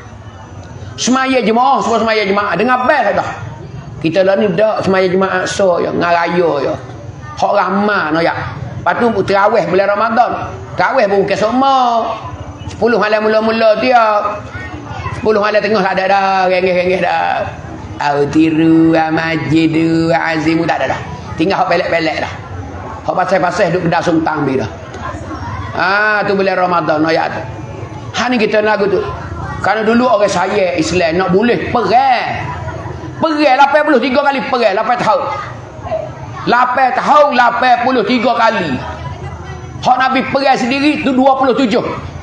S1: Semaya jemaah supaya semaya jemaah. Dengar bel dah. Kita lah ni dak semaya jemaah so ya. Ngaraya ya. Hak ramah no ya. Lepas tu terawih bulan Ramadan. Terawih pun bukan semua. sepuluh malam mula-mula tiap. sepuluh malam tengah tak ada dah. Rengeh-rengeh dah. Autiru amajidu azimu tak ada dah. Tinggal hak pelek-pelek dah. Hak pasal-pasal duk kedah suntang bi dah. Ah tu bulan Ramadan ayat tu. Ha ni kita lagu tu. Kerana dulu orang saya Islam nak boleh perang. Perang lapan puluh tiga kali perang lapan tahun. lapan tahun lapan puluh tiga kali. Hak Nabi perang sendiri tu dua puluh tujuh.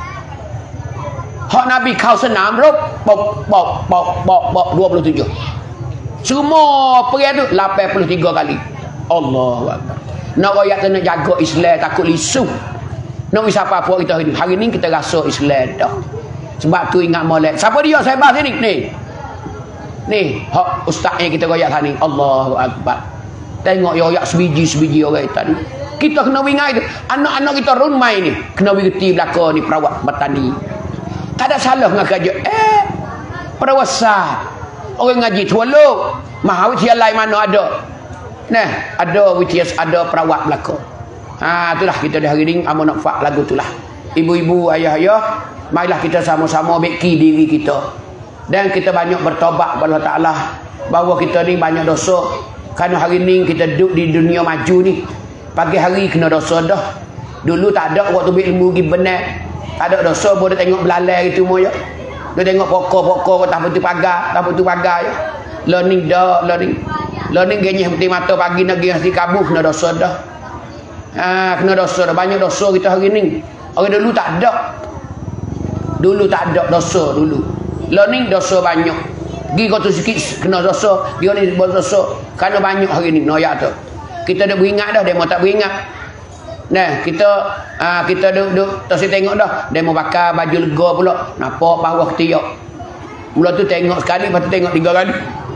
S1: Hak Nabi kau senam rop bok bok bok bok bok dua puluh tujuh. Semua perang tu lapan puluh tiga kali. Allahu Akbar. Nak rakyat kena jaga Islam takut lisu. Nak bisa apa puak kita hari ni. Hari ni kita rasa Islam dah. Sebab tu ingat molek. Siapa dia saya bahas ni? Ni. Ni, hak ustaz yang kita royak tadi. Allahu Akbar. Tengok ya royak sebiji-sebiji orang tadi. Kita kena ingat itu. Anak-anak kita runmai ni kena berhenti belaka ni perawat bertani. Tak ada salah dengan kerja. Eh, perawat sah. Orang ngaji tualuk. Mahawisyalai mana ada. Nah, ada witias, ada perawat belaka. Ha, itulah kita dah hari ni amo nak fak lagu itulah. Ibu-ibu, ayah-ayah, marilah kita sama-sama beki diri kita. Dan kita banyak bertobat kepada Allah Ta'ala bahawa kita ni banyak dosa. Kerana hari ni kita duduk di dunia maju ni. Pagi hari kena dosa dah. Dulu tak ada waktu berilmu pergi benar. Tak ada dosa boleh tengok belalai gitu mo ya. Dia tengok pokok-pokok tak betul pagar, tak betul pagar ya. Learning dah, learning. Learning genyeh mati mata pagi nak pergi nasi kabuh kena dosa dah. Ha, kena dosa dah. Banyak dosa kita hari ni. Orang dulu tak ada. Dulu tak ada dosa dulu. Learning dosa banyak. Gi kau tu sikit kena dosa, dia ni buat dosa. Kerana banyak hari ni noyak tu. Kita dah beringat dah, demo tak beringat. Nah, kita uh, kita duk duk tak tengok dah, demo bakar baju lega pula. Nampak bawah tiak. Mula tu tengok sekali, lepas tu tengok tiga kali.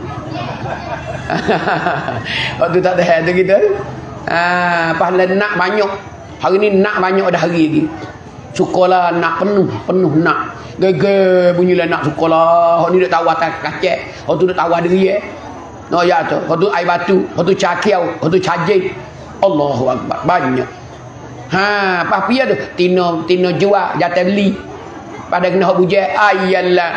S1: Waktu tak tahan tu kita. Ah, pahala nak banyak. Hari ni nak banyak dah hari lagi. Sukalah nak penuh, penuh nak. Geger bunyilah nak sukalah. Hok ni dak tawar tak kacek. Hok tu dak tawar diri eh. No ya tu. Hok tu air batu, hok tu cakiau, hok tu cajing. Allahu akbar. Banyak. Ha, apa pia tu? Tino tino jual, jatah beli. Pada kena hok bujai. Ayalah.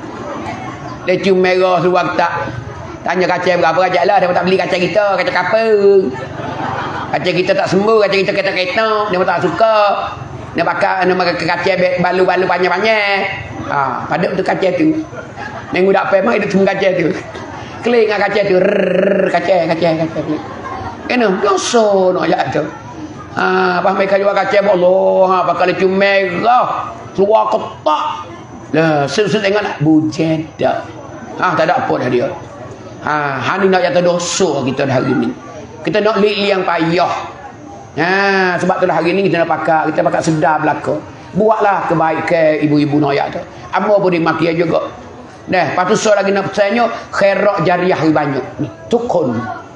S1: Lecu merah luar tak. Tanya kacang berapa kacang lah. Dia tak beli kacang kita. Kacang apa? Kacang kita tak sembuh. Kacang kita ketak-ketak. Dia tak suka. Dia pakai dia pakai kacang balu-balu panjang-panjang. Ha, pada tu kacang tu. Minggu dak apa memang hidup semua kacang tu. Keling dengan kacang tu. Rrrr, kacang, kacang, kacang. Kena. Biasa nak ajak tu. Ha, apa mereka jual kacang Allah. Ha, pakai lecu merah. Keluar kotak. Lah, sen-sen tengok nak bujet dak. Ha, tak ada apa dah dia. Ha, hani nak jatuh dosa kita dah hari ni. Kita nak liang payah. Ha, sebab tu dah hari ni kita nak pakai, kita pakai sedar belaka. Buatlah kebaikan ibu-ibu noyak tu. Apa pun dimaki juga. Dah, lepas tu so lagi nak bertanya, khairat jariah banyak. Ni, tukun.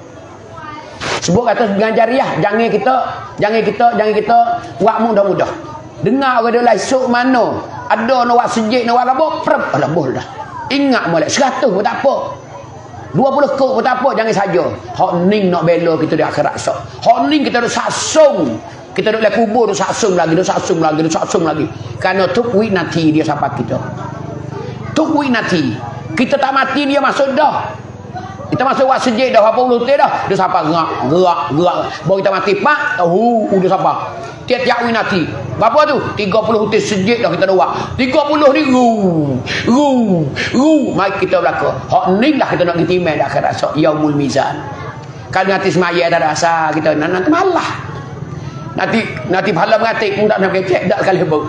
S1: Sebut kata dengan jariah, jangan kita, jangan kita, jangan kita buat mudah-mudah. Dengar orang dia lain sok mana? Ada nak buat sejik, nak buat apa? Prep, alah boleh dah. Ingat molek seratus pun tak apa. dua puluh kok pun tak apa, jangan saja. Hak ning nak bela kita di akhirat sok. Hak ning kita duk saksung. Kita duk lek kubur duk saksung lagi, duk saksung lagi, duk saksung lagi. Karena tuk wit nanti dia sapa kita. Tuk wit nanti. Kita tak mati dia masuk dah. Kita masuk buat sejik dah berapa puluh tahun dah. Dia sapa gerak, gerak, gerak. Baru kita mati pak, tahu dia sapa. Tiap-tiap winati. Berapa tu? tiga puluh hutis sejik dah kita buat. tiga puluh ni ru. Ru. Ru. Mari kita belaka. Hak ni lah kita nak gitimai dah akhirat sok yaumul mizan. Kalau nanti semaya tak ada asa kita nanti malah. Nanti nanti pahala mengatik pun tak nak kecek dak sekali bau.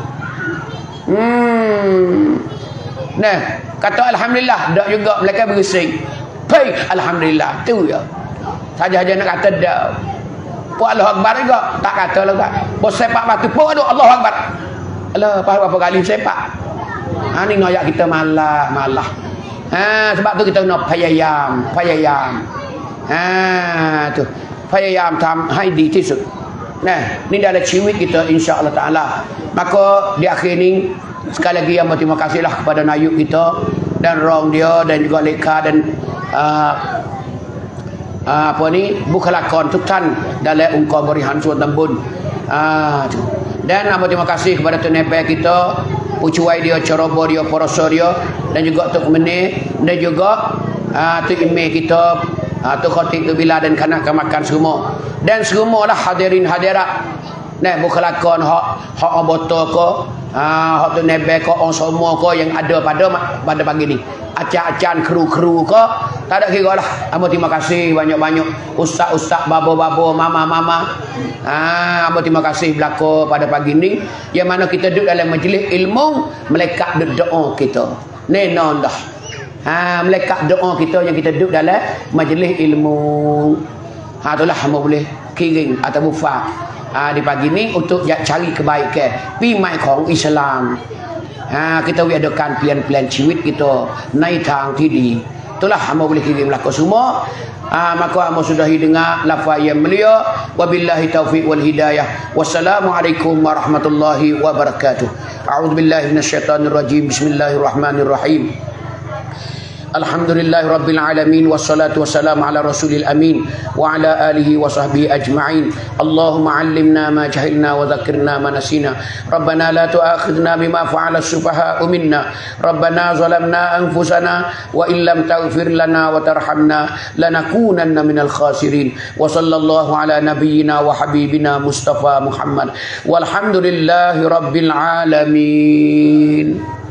S1: Hmm. Nah, kata alhamdulillah dak juga mereka bersih. Pai alhamdulillah tu ya. Saja-saja nak kata dak. Puak Allah Akbar juga. Tak kata lah kan. Bos sepak batu. Puak aduh Allah Akbar. Alah, berapa kali sepak. Ha, ni noyak kita malah. Malah. Ha, sebab tu kita nak payayam. Payayam. Ha, tu. Payayam tam hai di tisuk. Nah, ni dalam ciwit kita insya-Allah taala. Maka di akhir ni sekali lagi yang berterima kasihlah kepada Nayuk kita dan rong dia dan juga Leka dan uh, Uh, apa ni bukalakonทุกท่าน dalam ungkap berihan suat tambun. Ah, dan apa terima kasih kepada Tuan Nepal kita, pucuai dia, ceroboh dia, poroso dia dan juga Tok Meneh dan juga uh, Tok Imeh kita, uh, Tok Khatib tu bila dan kanak makan semua. Dan semualah hadirin hadirat. Nah, bukalakon hak hak aboto ko, ah hak Tuan Nepal ko, orang semua ko yang ada pada pada pagi ni. Acak-acan kru-kru ke tak ada kira lah. Amba terima kasih banyak-banyak ustaz-ustaz, babo-babo, mama-mama. Ah, amba terima kasih belaka pada pagi ni yang mana kita duduk dalam majlis ilmu, malaikat doa kita. Nenon dah. Ha, malaikat doa kita yang kita duduk dalam majlis ilmu. Ha, itulah amba boleh kirim atau bufa ha, di pagi ni untuk cari kebaikan pi maiของอิสลาม. Ha, kita adakan pilihan-pilihan ciwit kita naik tang tidi. Itulah hamba boleh kirim laku semua. Ha, maka hamba sudahi dengar lafaz yang mulia. Wabillahi taufiq wal hidayah. Wassalamualaikum warahmatullahi wabarakatuh. A'udzubillahi minasyaitonir rajim. Bismillahirrahmanirrahim. Alhamdulillahi rabbil alamin wassalatu wassalamu ala rasulil amin wa ala alihi wa sahbihi ajma'in. Allahumma 'allimna ma jahilna wa dhakkirna ma nasina. Rabbana la tu'akhidhna bima fa'ala as-sufaha'u minna. Rabbana zalamna anfusana wa illam taghfir lana wa tarhamna lanakunanna minal khasirin. Wa sallallahu ala nabiyyina wa habibina Mustafa Muhammad. Walhamdulillahi rabbil alamin.